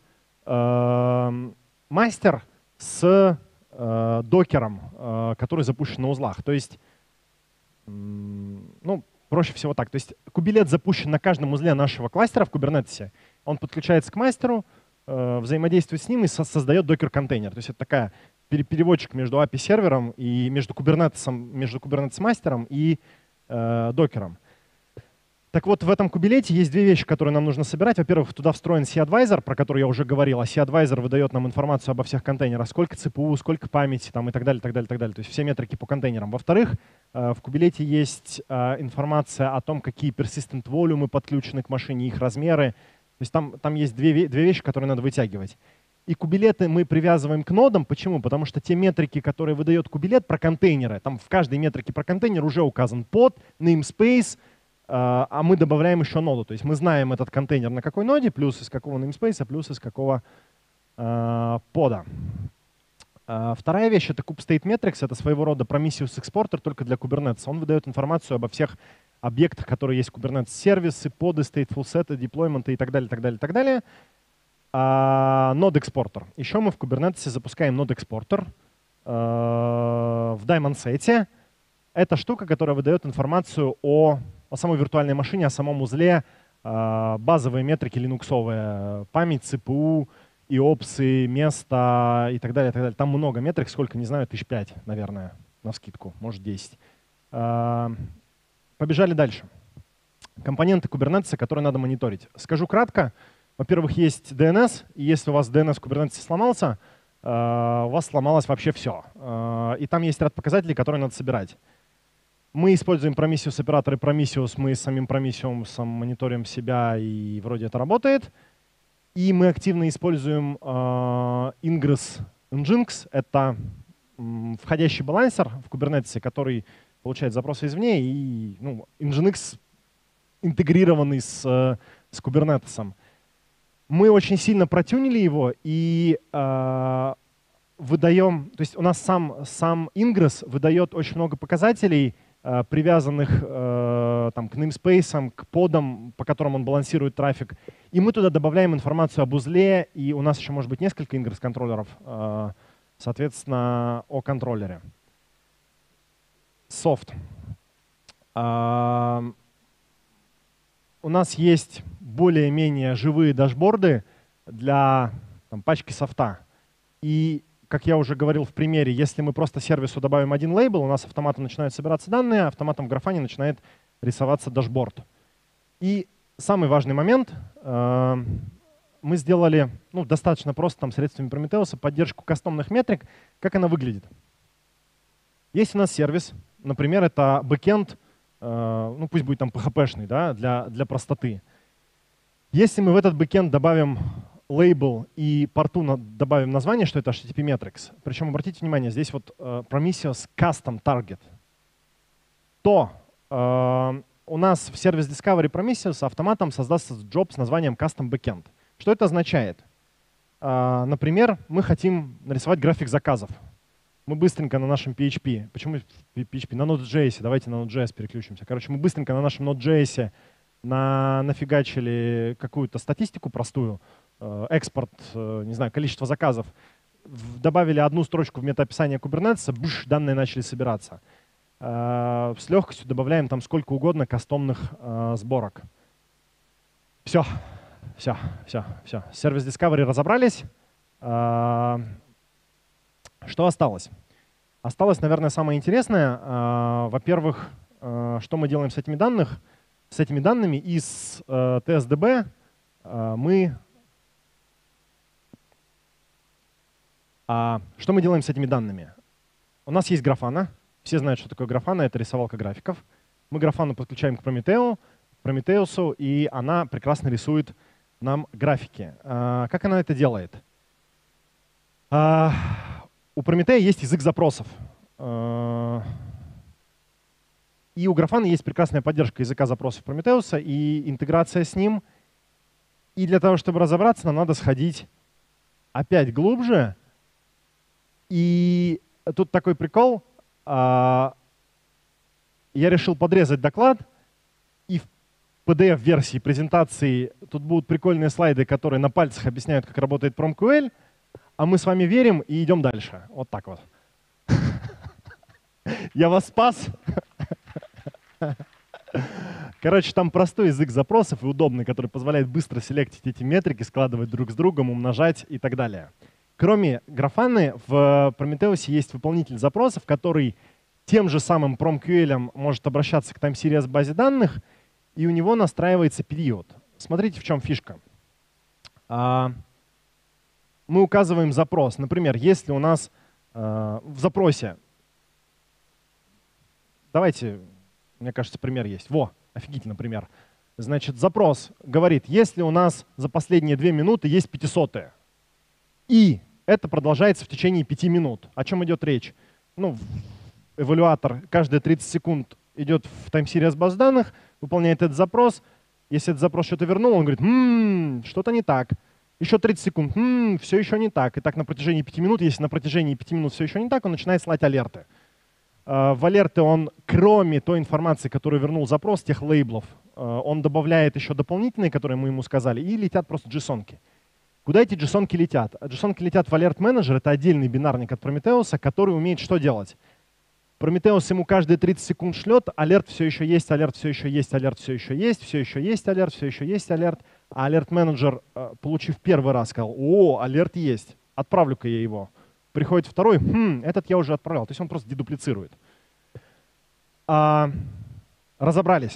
э, мастер с э, докером, э, который запущен на узлах. То есть, э, ну, проще всего так. То есть кубилет запущен на каждом узле нашего кластера в Kubernetes. Он подключается к мастеру, э, взаимодействует с ним и со создает докер-контейнер. То есть это такая переводчик между эй пи ай-сервером и между Kubernetes, между Kubernetes-мастером и э, докером. Так вот, в этом кубилете есть две вещи, которые нам нужно собирать. Во-первых, туда встроен C-Advisor, про который я уже говорил. А C-Advisor выдает нам информацию обо всех контейнерах. Сколько си пи ю, сколько памяти там, и так далее, так далее, так далее. То есть все метрики по контейнерам. Во-вторых, в кубилете есть информация о том, какие persistent волюмы подключены к машине, их размеры. То есть там, там есть две, две вещи, которые надо вытягивать. И кубилеты мы привязываем к нодам. Почему? Потому что те метрики, которые выдает кубилет про контейнеры, там в каждой метрике про контейнер уже указан под, namespace, а мы добавляем еще ноду. То есть мы знаем этот контейнер на какой ноде, плюс из какого namespace, плюс из какого э, пода. А вторая вещь — это kubestate-metrics. Это своего рода Prometheus экспортер только для Kubernetes. Он выдает информацию обо всех объектах, которые есть в Kubernetes: сервисы, поды, stateful set, деплойменты и так далее, так далее, так далее. А, нод-экспортер. Еще мы в Kubernetes запускаем нод-экспортер э, в Daemon-сете. Это штука, которая выдает информацию о о самой виртуальной машине, о самом узле, базовые метрики линуксовые, память, си пи ю, и опсы, место и так далее, и так далее. Там много метрик, сколько, не знаю, тысяч пять, наверное, навскидку, может десять. Про Побежали дальше. Компоненты Kubernetes, которые надо мониторить. Скажу кратко. Во-первых, есть ди эн эс, и если у вас ди эн эс в Kubernetes сломался, у вас сломалось вообще все. И там есть ряд показателей, которые надо собирать. Мы используем Prometheus операторы Prometheus, мы с самим Prometheus мониторим себя, и вроде это работает. И мы активно используем Ingress Nginx. Это входящий балансер в Kubernetes, который получает запросы извне, и ну, Nginx интегрированный с, с Kubernetes. Мы очень сильно протюнили его и э, выдаем, то есть у нас сам, сам Ingress выдает очень много показателей, э, привязанных э, там, к namespace, к подам, по которым он балансирует трафик. И мы туда добавляем информацию об узле, и у нас еще может быть несколько Ingress-контроллеров, э, соответственно, о контроллере. Софт. Э, у нас есть более-менее живые дашборды для там, пачки софта. И, как я уже говорил в примере, если мы просто сервису добавим один лейбл, у нас автоматом начинают собираться данные, автоматом в Grafana начинает рисоваться дашборд. И самый важный момент. Э, мы сделали ну, достаточно просто там, средствами Prometheus поддержку кастомных метрик. Как она выглядит? Есть у нас сервис, например, это бэкэнд, э, ну пусть будет там пи эйч пи-шный, да, для, для простоты. Если мы в этот бэкэнд добавим лейбл и порту на, добавим название, что это эйч ти ти пи Metrics, причем обратите внимание, здесь вот э, Prometheus Custom Target, то э, у нас в сервис Discovery Prometheus автоматом создастся job с названием Custom Backend. Что это означает? Э, например, мы хотим нарисовать график заказов. Мы быстренько на нашем пи эйч пи, почему пи эйч пи? На Node.js, давайте на Node.js переключимся. Короче, мы быстренько на нашем Node.js на, нафигачили какую-то статистику простую, э, экспорт, э, не знаю, количество заказов, в, добавили одну строчку в метаописание Kubernetes, бш, данные начали собираться. Э, с легкостью добавляем там сколько угодно кастомных э, сборок. Все, все, все, все. Сервис Discovery разобрались. Э, что осталось? Осталось, наверное, самое интересное. Э, во-первых, э, что мы делаем с этими данными? С этими данными из э, ти эс ди би э, мы… А, что мы делаем с этими данными? У нас есть Grafana. Все знают, что такое Grafana. Это рисовалка графиков. Мы Grafana подключаем к Prometheus, Prometheus, и она прекрасно рисует нам графики. А, как она это делает? А, у Prometheus есть язык запросов. А, И у Grafana есть прекрасная поддержка языка запросов Prometheus и интеграция с ним. И для того, чтобы разобраться, нам надо сходить опять глубже. И тут такой прикол. Я решил подрезать доклад. И в пи ди эф-версии презентации тут будут прикольные слайды, которые на пальцах объясняют, как работает PromQL. А мы с вами верим и идем дальше. Вот так вот. Я вас спас. Короче, там простой язык запросов и удобный, который позволяет быстро селектить эти метрики, складывать друг с другом, умножать и так далее. Кроме Grafana, в Prometheus есть выполнитель запросов, который тем же самым PromQL может обращаться к time series базе данных, и у него настраивается период. Смотрите, в чем фишка. Мы указываем запрос. Например, если у нас в запросе… Давайте… Мне кажется, пример есть. Во, офигительный пример. Значит, запрос говорит, если у нас за последние две минуты есть пятисотые, и это продолжается в течение пяти минут. О чем идет речь? Ну, эвалюатор каждые тридцать секунд идет в time series баз данных, выполняет этот запрос. Если этот запрос что-то вернул, он говорит, м-м, что-то не так. Еще тридцать секунд, м-м, все еще не так. И так на протяжении пяти минут, если на протяжении пяти минут все еще не так, он начинает слать алерты. В алерты он, кроме той информации, которую вернул запрос, тех лейблов, он добавляет еще дополнительные, которые мы ему сказали, и летят просто джейсонки. Куда эти джейсонки летят? Джейсонки летят в Alert Manager, это отдельный бинарник от Prometheus, который умеет что делать? Prometheus ему каждые тридцать секунд шлет, алерт все еще есть, алерт все еще есть, алерт все еще есть, все еще есть алерт, все еще есть алерт. А Alert Manager, получив первый раз, сказал, о, алерт есть, отправлю-ка я его. Приходит второй, хм, этот я уже отправлял. То есть он просто дедуплицирует. А Разобрались.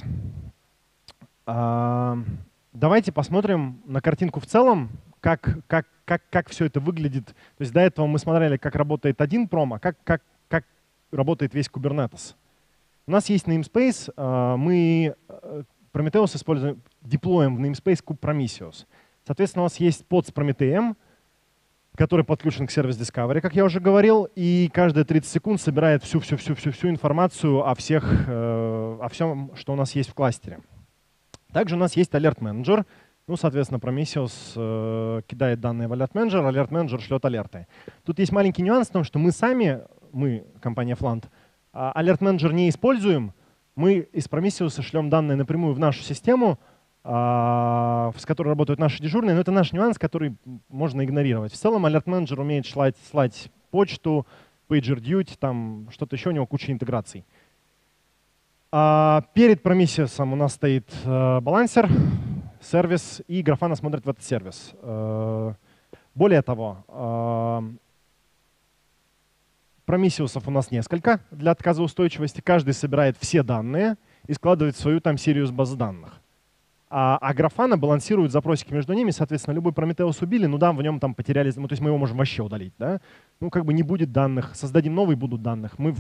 А, давайте посмотрим на картинку в целом, как, как, как, как все это выглядит. То есть до этого мы смотрели, как работает один пром, а как, как, как работает весь Kubernetes. У нас есть namespace, мы Prometheus используем, деплоим в namespace kubeprometheus. Соответственно, у нас есть под с Prometheus, который подключен к Service Discovery, как я уже говорил, и каждые тридцать секунд собирает всю-всю-всю-всю информацию о, всех, о всем, что у нас есть в кластере. Также у нас есть Alert Manager. Ну, соответственно, Prometheus э, кидает данные в Alert Manager, Alert Manager шлет алерты. Тут есть маленький нюанс в том, что мы сами, мы, компания Flant, Alert Manager не используем. Мы из Prometheus шлем данные напрямую в нашу систему, э, с которой работают наши дежурные. Но это наш нюанс, который можно игнорировать. В целом Alert Manager умеет слать, слать почту, PagerDuty, там что-то еще, у него куча интеграций. А перед Prometheus у нас стоит э, балансер, сервис, и Grafana смотрит в этот сервис. Э, более того, э, Prometheus у нас несколько для отказоустойчивости. Каждый собирает все данные и складывает в свою там серию с баз данных. А, а Grafana балансирует запросики между ними. Соответственно, любой Prometheus убили, ну да, в нем там потерялись, ну, то есть мы его можем вообще удалить. Да? Ну, как бы не будет данных, создадим новый, будут данных. Мы в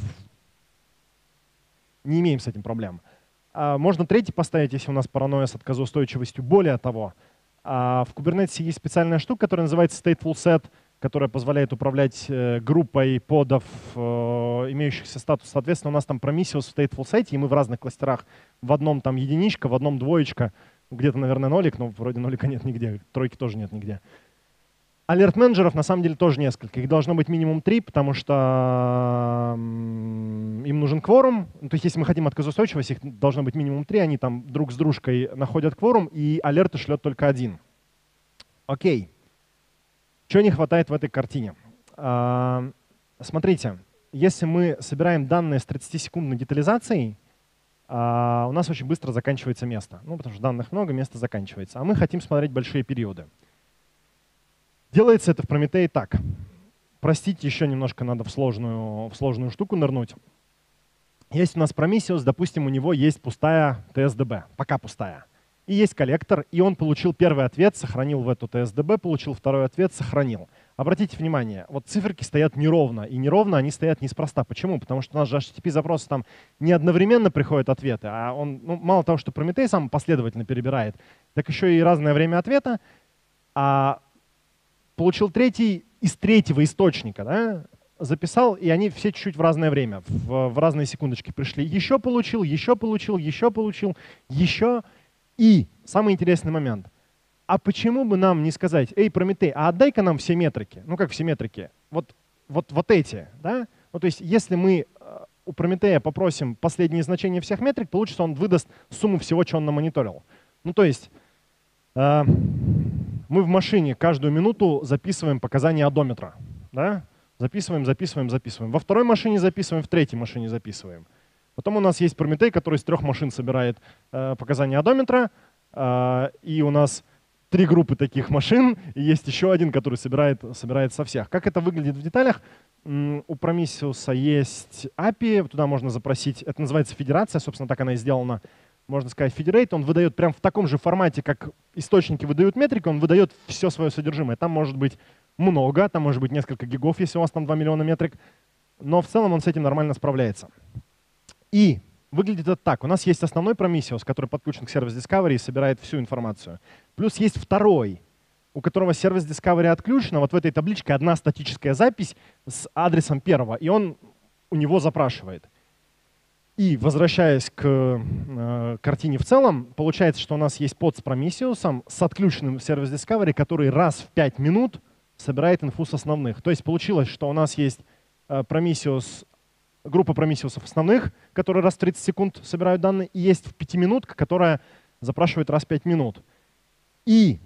не имеем с этим проблем. А можно третий поставить, если у нас паранойя с отказоустойчивостью. Более того, а в Kubernetes есть специальная штука, которая называется Stateful Set, которая позволяет управлять э, группой подов, э, имеющихся статус. Соответственно, у нас там Prometheus в Stateful Set, и мы в разных кластерах. В одном там единичка, в одном двоечка, где-то, наверное, нолик, но вроде нолика нет нигде, тройки тоже нет нигде. Алерт-менеджеров на самом деле тоже несколько. Их должно быть минимум три, потому что им нужен кворум. То есть если мы хотим отказоустойчивость, их должно быть минимум три. Они там друг с дружкой находят кворум, и алерты шлет только один. Окей. Чего не хватает в этой картине? А, смотрите, если мы собираем данные с тридцатисекундной детализацией, а, у нас очень быстро заканчивается место. Ну, потому что данных много, место заканчивается. А мы хотим смотреть большие периоды. Делается это в Prometheus так. Простите, еще немножко надо в сложную, в сложную штуку нырнуть. Есть у нас Prometheus, допустим, у него есть пустая ти эс ди би, пока пустая. И есть коллектор, и он получил первый ответ, сохранил в эту ти эс ди би, получил второй ответ, сохранил. Обратите внимание, вот циферки стоят неровно, и неровно они стоят неспроста. Почему? Потому что у нас же эйч ти ти пи-запросы там не одновременно приходят ответы, а он, ну, мало того, что Prometheus сам последовательно перебирает, так еще и разное время ответа. А получил третий из третьего источника, да, записал, и они все чуть-чуть в разное время, в, в разные секундочки пришли. Еще получил, еще получил, еще получил, еще. И самый интересный момент. А почему бы нам не сказать: эй, Прометей, а отдай-ка нам все метрики. Ну как все метрики? Вот, вот, вот эти, да? Ну, то есть если мы у Прометея попросим последние значения всех метрик, получится, он выдаст сумму всего, что он намониторил. Ну то есть э, мы в машине каждую минуту записываем показания одометра. Да? Записываем, записываем, записываем. Во второй машине записываем, в третьей машине записываем. Потом у нас есть Прометей, который из трех машин собирает э, показания одометра. Э, и у нас три группы таких машин. И есть еще один, который собирает, собирает со всех. Как это выглядит в деталях? М, у Prometheus есть эй пи ай. Туда можно запросить. Это называется федерация. Собственно, так она и сделана. Можно сказать, федерейт. Он выдает прям в таком же формате, как источники выдают метрики. Он выдает все свое содержимое. Там может быть много. Там может быть несколько гигов, если у вас там два миллиона метрик. Но в целом он с этим нормально справляется. И выглядит это так. У нас есть основной Prometheus, который подключен к Service Discovery и собирает всю информацию. Плюс есть второй, у которого Service Discovery отключено. Вот в этой табличке одна статическая запись с адресом первого, и он у него запрашивает. И возвращаясь к э, картине в целом, получается, что у нас есть под с Prometheus с отключенным Service Discovery, который раз в пять минут собирает инфу с основных. То есть получилось, что у нас есть э, Prometheus, группа Prometheus основных, которые раз в тридцать секунд собирают данные, и есть пятиминутка, которая запрашивает раз в пять минут. И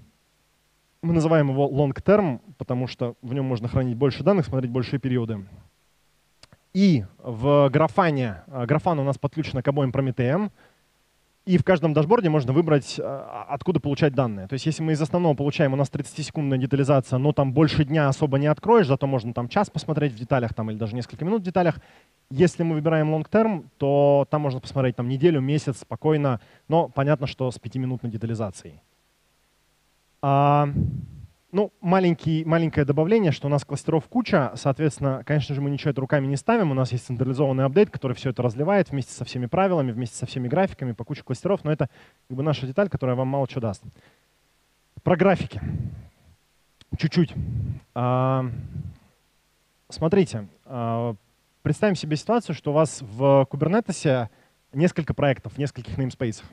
мы называем его long term, потому что в нем можно хранить больше данных, смотреть большие периоды. И в Grafana, Grafana у нас подключена к обоим Прометеям. И в каждом дашборде можно выбрать, откуда получать данные. То есть если мы из основного получаем, у нас тридцатисекундная детализация, но там больше дня особо не откроешь, зато можно там час посмотреть в деталях там, или даже несколько минут в деталях. Если мы выбираем long term, то там можно посмотреть там, неделю, месяц спокойно, но понятно, что с пятиминутной детализацией. А, ну, маленький, маленькое добавление, что у нас кластеров куча, соответственно, конечно же, мы ничего это руками не ставим, у нас есть централизованный апдейт, который все это разливает вместе со всеми правилами, вместе со всеми графиками по куче кластеров, но это как бы наша деталь, которая вам мало чего даст. Про графики. Чуть-чуть. А, смотрите, а, представим себе ситуацию, что у вас в Kubernetes несколько проектов в нескольких namespace'ах.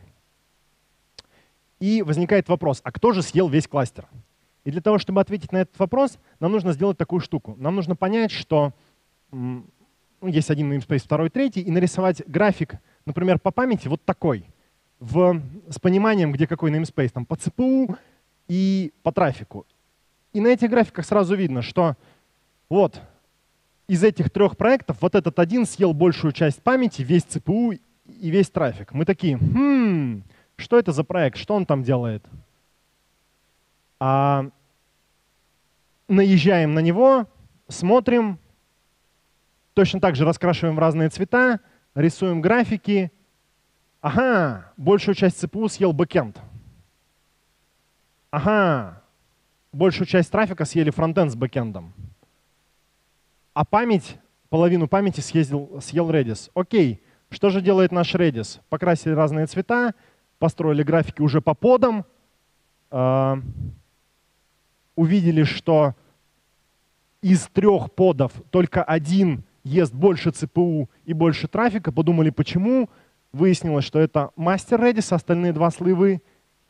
И возникает вопрос, а кто же съел весь кластер? И для того, чтобы ответить на этот вопрос, нам нужно сделать такую штуку. Нам нужно понять, что ну, есть один namespace, второй, третий, и нарисовать график, например, по памяти вот такой, в, с пониманием, где какой namespace, там, по си пи ю и по трафику. И на этих графиках сразу видно, что вот из этих трех проектов вот этот один съел большую часть памяти, весь си пи ю и весь трафик. Мы такие, хм, что это за проект, что он там делает? А наезжаем на него, смотрим, точно так же раскрашиваем в разные цвета, рисуем графики. Ага, большую часть си пи ю съел бэкэнд. Ага, большую часть трафика съели фронтенд с бэкэндом. А память, половину памяти съездил, съел Redis. Окей, что же делает наш Redis? Покрасили разные цвета, построили графики уже по подам, э, увидели, что из трех подов только один ест больше си пи ю и больше трафика, подумали, почему. Выяснилось, что это мастер Redis, остальные два сливы.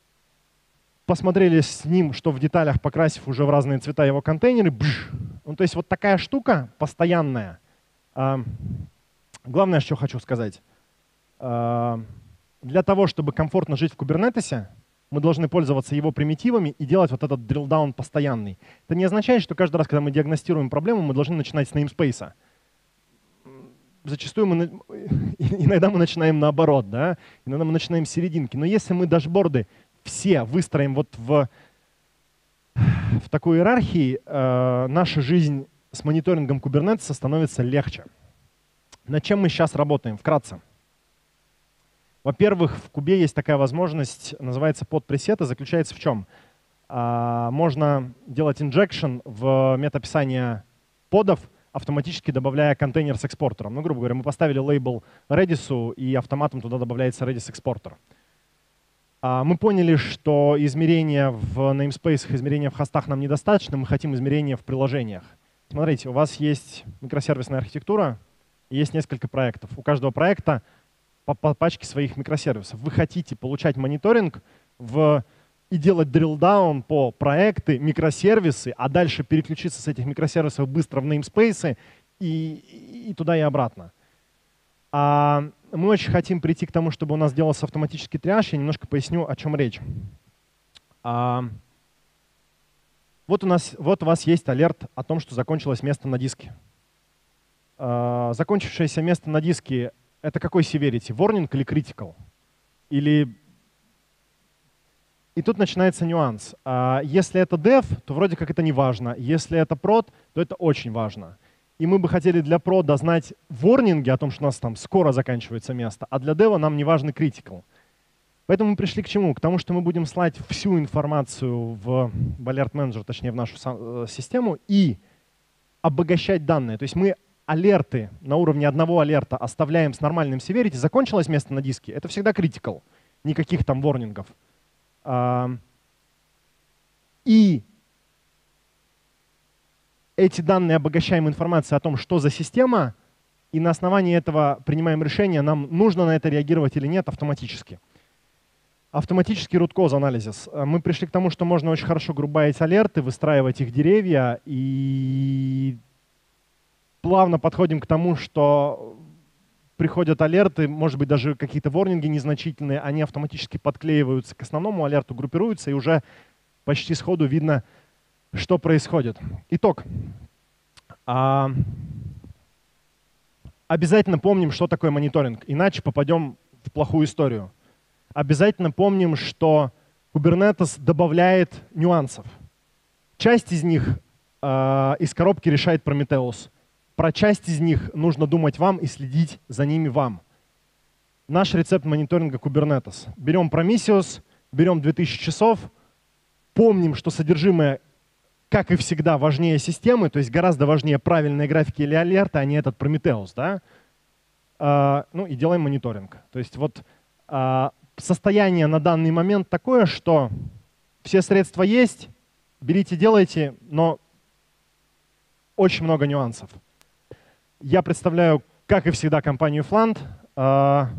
Посмотрели с ним, что в деталях, покрасив уже в разные цвета его контейнеры. Бж. Ну, то есть вот такая штука постоянная. А, главное, что хочу сказать. А, для того, чтобы комфортно жить в Kubernetes, мы должны пользоваться его примитивами и делать вот этот drill-down постоянный. Это не означает, что каждый раз, когда мы диагностируем проблему, мы должны начинать с namespace. Зачастую мы, иногда мы начинаем наоборот, да? Иногда мы начинаем с серединки. Но если мы дашборды все выстроим вот в, в такой иерархии, э, наша жизнь с мониторингом Kubernetes становится легче. Над чем мы сейчас работаем? Вкратце. Во-первых, в Кубе есть такая возможность, называется под пресеты, заключается в чем? А, можно делать injection в метаописание подов, автоматически добавляя контейнер с экспортером. Ну, грубо говоря, мы поставили лейбл Redis, и автоматом туда добавляется Redis-экспортер. А, мы поняли, что измерения в namespace, измерения в хостах нам недостаточно, мы хотим измерения в приложениях. Смотрите, у вас есть микросервисная архитектура, и есть несколько проектов. У каждого проекта по, по пачке своих микросервисов. Вы хотите получать мониторинг в, и делать drill-down по проекты, микросервисы, а дальше переключиться с этих микросервисов быстро в namespace и, и туда и обратно. А мы очень хотим прийти к тому, чтобы у нас делался автоматический триаж. Я немножко поясню, о чем речь. А, вот, у нас, вот у вас есть алерт о том, что закончилось место на диске. А, закончившееся место на диске — это какой severity? Warning или critical? Или... И тут начинается нюанс. А, если это dev, то вроде как это не важно. Если это prod, то это очень важно. И мы бы хотели для прода знать ворнинги о том, что у нас там скоро заканчивается место, а для дева нам не важны critical. Поэтому мы пришли к чему? К тому, что мы будем слать всю информацию в Alert Manager, точнее в нашу систему, и обогащать данные. То есть мы алерты на уровне одного алерта оставляем с нормальным severity. Закончилось место на диске — это всегда critical. Никаких там ворнингов. И эти данные обогащаем информацией о том, что за система, и на основании этого принимаем решение, нам нужно на это реагировать или нет автоматически. Автоматический root cause анализис. Мы пришли к тому, что можно очень хорошо грубаить алерты, выстраивать их деревья, и плавно подходим к тому, что приходят алерты, может быть, даже какие-то ворнинги незначительные, они автоматически подклеиваются к основному алерту, группируются, и уже почти сходу видно, что происходит. Итог. А, обязательно помним, что такое мониторинг, иначе попадем в плохую историю. обязательно помним, что Kubernetes добавляет нюансов. Часть из них э, из коробки решает Prometheus. Про часть из них нужно думать вам и следить за ними вам. Наш рецепт мониторинга Kubernetes. Берем Prometheus, берем две тысячи часов, помним, что содержимое, как и всегда, важнее системы, то есть гораздо важнее правильные графики или алерты, а не этот Prometheus. Да? А, ну и делаем мониторинг. То есть вот а, состояние на данный момент такое, что все средства есть, берите, делайте, но очень много нюансов. Я представляю, как и всегда, компанию Flant. А,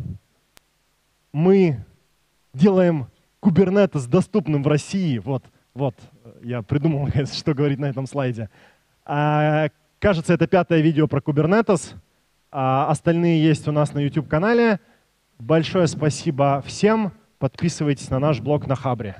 мы делаем Kubernetes доступным в России. Вот, вот, я придумал, что говорить на этом слайде. А, кажется, это пятое видео про Kubernetes. А остальные есть у нас на YouTube-канале. Большое спасибо всем. Подписывайтесь на наш блог на Хабре.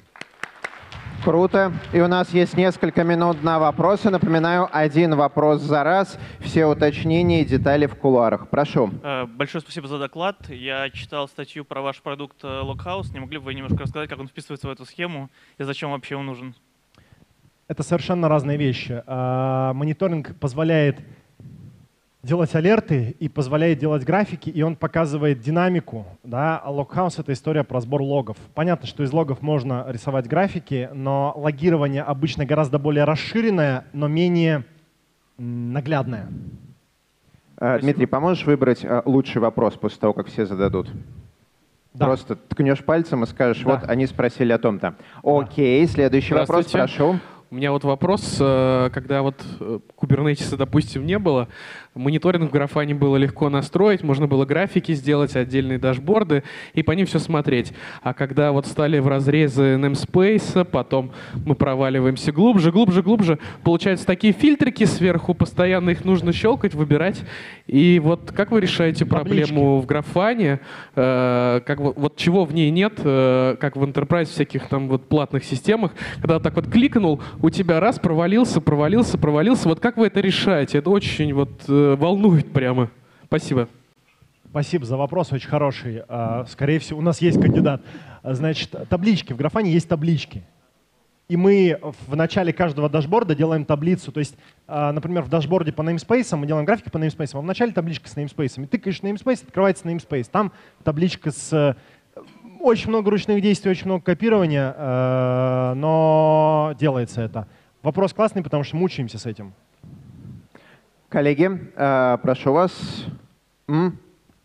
Круто. И у нас есть несколько минут на вопросы. Напоминаю, один вопрос за раз. Все уточнения и детали в кулуарах. Прошу. Большое спасибо за доклад. Я читал статью про ваш продукт Loghouse. Не могли бы вы немножко рассказать, как он вписывается в эту схему и зачем вообще он нужен? Это совершенно разные вещи. Мониторинг позволяет делать алерты и позволяет делать графики, и он показывает динамику. Да? А Loghouse — это история про сбор логов. Понятно, что из логов можно рисовать графики, но логирование обычно гораздо более расширенное, но менее наглядное. Дмитрий, поможешь выбрать лучший вопрос после того, как все зададут? Да. Просто ткнешь пальцем и скажешь, да. Вот они спросили о том-то. Окей, следующий вопрос, прошу. У меня вот вопрос, когда вот Kubernetes, допустим, не было, мониторинг в Grafana было легко настроить, можно было графики сделать, отдельные дашборды и по ним все смотреть. А когда вот стали в разрезы namespace, потом мы проваливаемся глубже, глубже, глубже, получаются такие фильтрики сверху, постоянно их нужно щелкать, выбирать. И вот как вы решаете проблему в Grafana, как вот, вот чего в ней нет, как в Enterprise всяких там вот платных системах, когда так вот кликнул, у тебя раз провалился, провалился, провалился. Вот как вы это решаете? Это очень вот э, волнует прямо. Спасибо. Спасибо за вопрос, очень хороший. Скорее всего, у нас есть кандидат. Значит, таблички. В Grafana есть таблички. И мы в начале каждого дашборда делаем таблицу. То есть, например, в дашборде по namespace мы делаем графики по namespace, а в начале табличка с namespace. Тыкаешь namespace, открывается namespace. Там табличка с... Очень много ручных действий, очень много копирования, э, но делается это. Вопрос классный, потому что мучаемся с этим. Коллеги, э, прошу вас. М?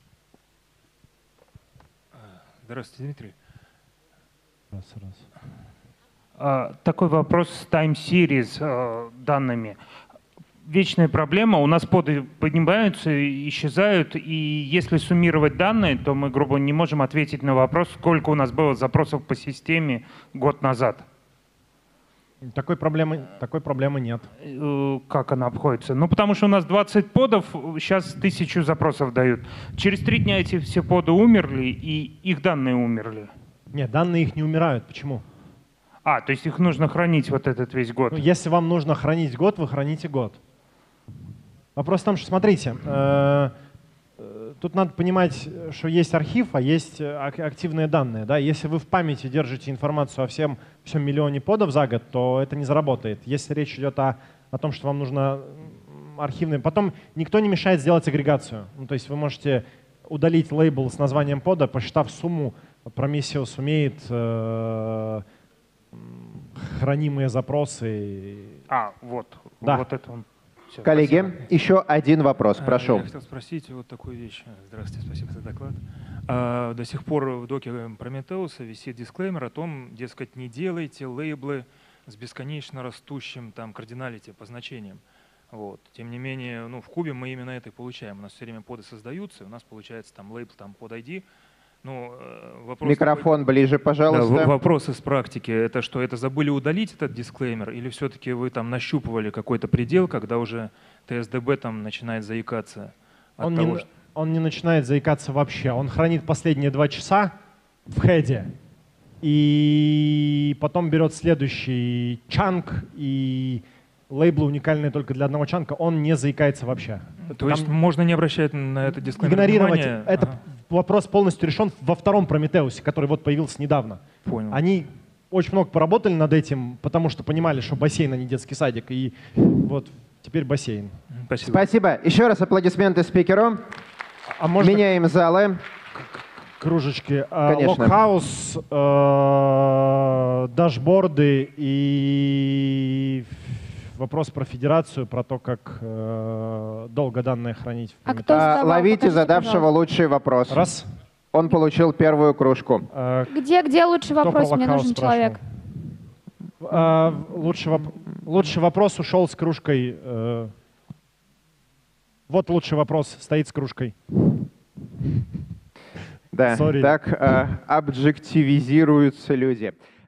Здравствуйте, Дмитрий. Раз, раз. А, такой вопрос с time series э, данными. Вечная проблема. У нас поды поднимаются, исчезают, и если суммировать данные, то мы, грубо, не можем ответить на вопрос, сколько у нас было запросов по системе год назад. Такой проблемы, такой проблемы нет. Как она обходится? Ну, потому что у нас двадцать подов, сейчас тысячу запросов дают. Через три дня эти все поды умерли, и их данные умерли. Нет, данные их не умирают. Почему? А, то есть их нужно хранить вот этот весь год. Ну, если вам нужно хранить год, вы храните год. Вопрос в том, что, смотрите, э, э, тут надо понимать, что есть архив, а есть активные данные. Да? Если вы в памяти держите информацию о всем, всем миллионе подов за год, то это не заработает. Если речь идет о, о том, что вам нужно архивные... Потом никто не мешает сделать агрегацию. Ну, то есть вы можете удалить лейбл с названием пода, посчитав сумму, Prometheus умеет э, хранимые запросы. А, вот, да. Вот это он. Все, Коллеги, спасибо. Еще один вопрос, прошу. Я хотел спросить вот такую вещь. Здравствуйте, спасибо за доклад. А, до сих пор в доке Prometheus висит дисклеймер о том, дескать, не делайте лейблы с бесконечно растущим там кардиналити по значениям. Вот. Тем не менее, ну, в кубе мы именно это и получаем. У нас все время поды создаются, и у нас получается там лейбл там под ай ди. Ну, вопрос Микрофон такой, ближе, пожалуйста. Да, вопрос из практики. Это что, это забыли удалить этот дисклеймер? Или все-таки вы там нащупывали какой-то предел, когда уже ти эс ди би там начинает заикаться? От он, того, не, что... он не начинает заикаться вообще. Он хранит последние два часа в хеде. И потом берет следующий чанк, и лейблы уникальные только для одного чанка. Он не заикается вообще. То Там есть можно не обращать на это дисклеймер игнорировать внимания? это. Ага. вопрос полностью решен во втором Прометеусе, который вот появился недавно. Понял. Они очень много поработали над этим, потому что понимали, что бассейн, а не детский садик. И вот теперь бассейн. Спасибо. Спасибо. Еще раз аплодисменты спикеру. А можно Меняем залы. кружечки? Конечно. Локхаус, э, дашборды и вопрос про федерацию, про то, как э, долго данные хранить. в А Прометеусе. кто А, задавал? ловите Покажите, задавшего пожалуйста. лучший вопрос. Раз. Он получил первую кружку. Э, Где, где лучший Кто вопрос? про Мне локхаус нужен спрашивал? человек. А, лучший, воп- лучший вопрос ушел с кружкой. э, вот лучший вопрос стоит с кружкой. Да, Sorry. так э, объективизируются люди.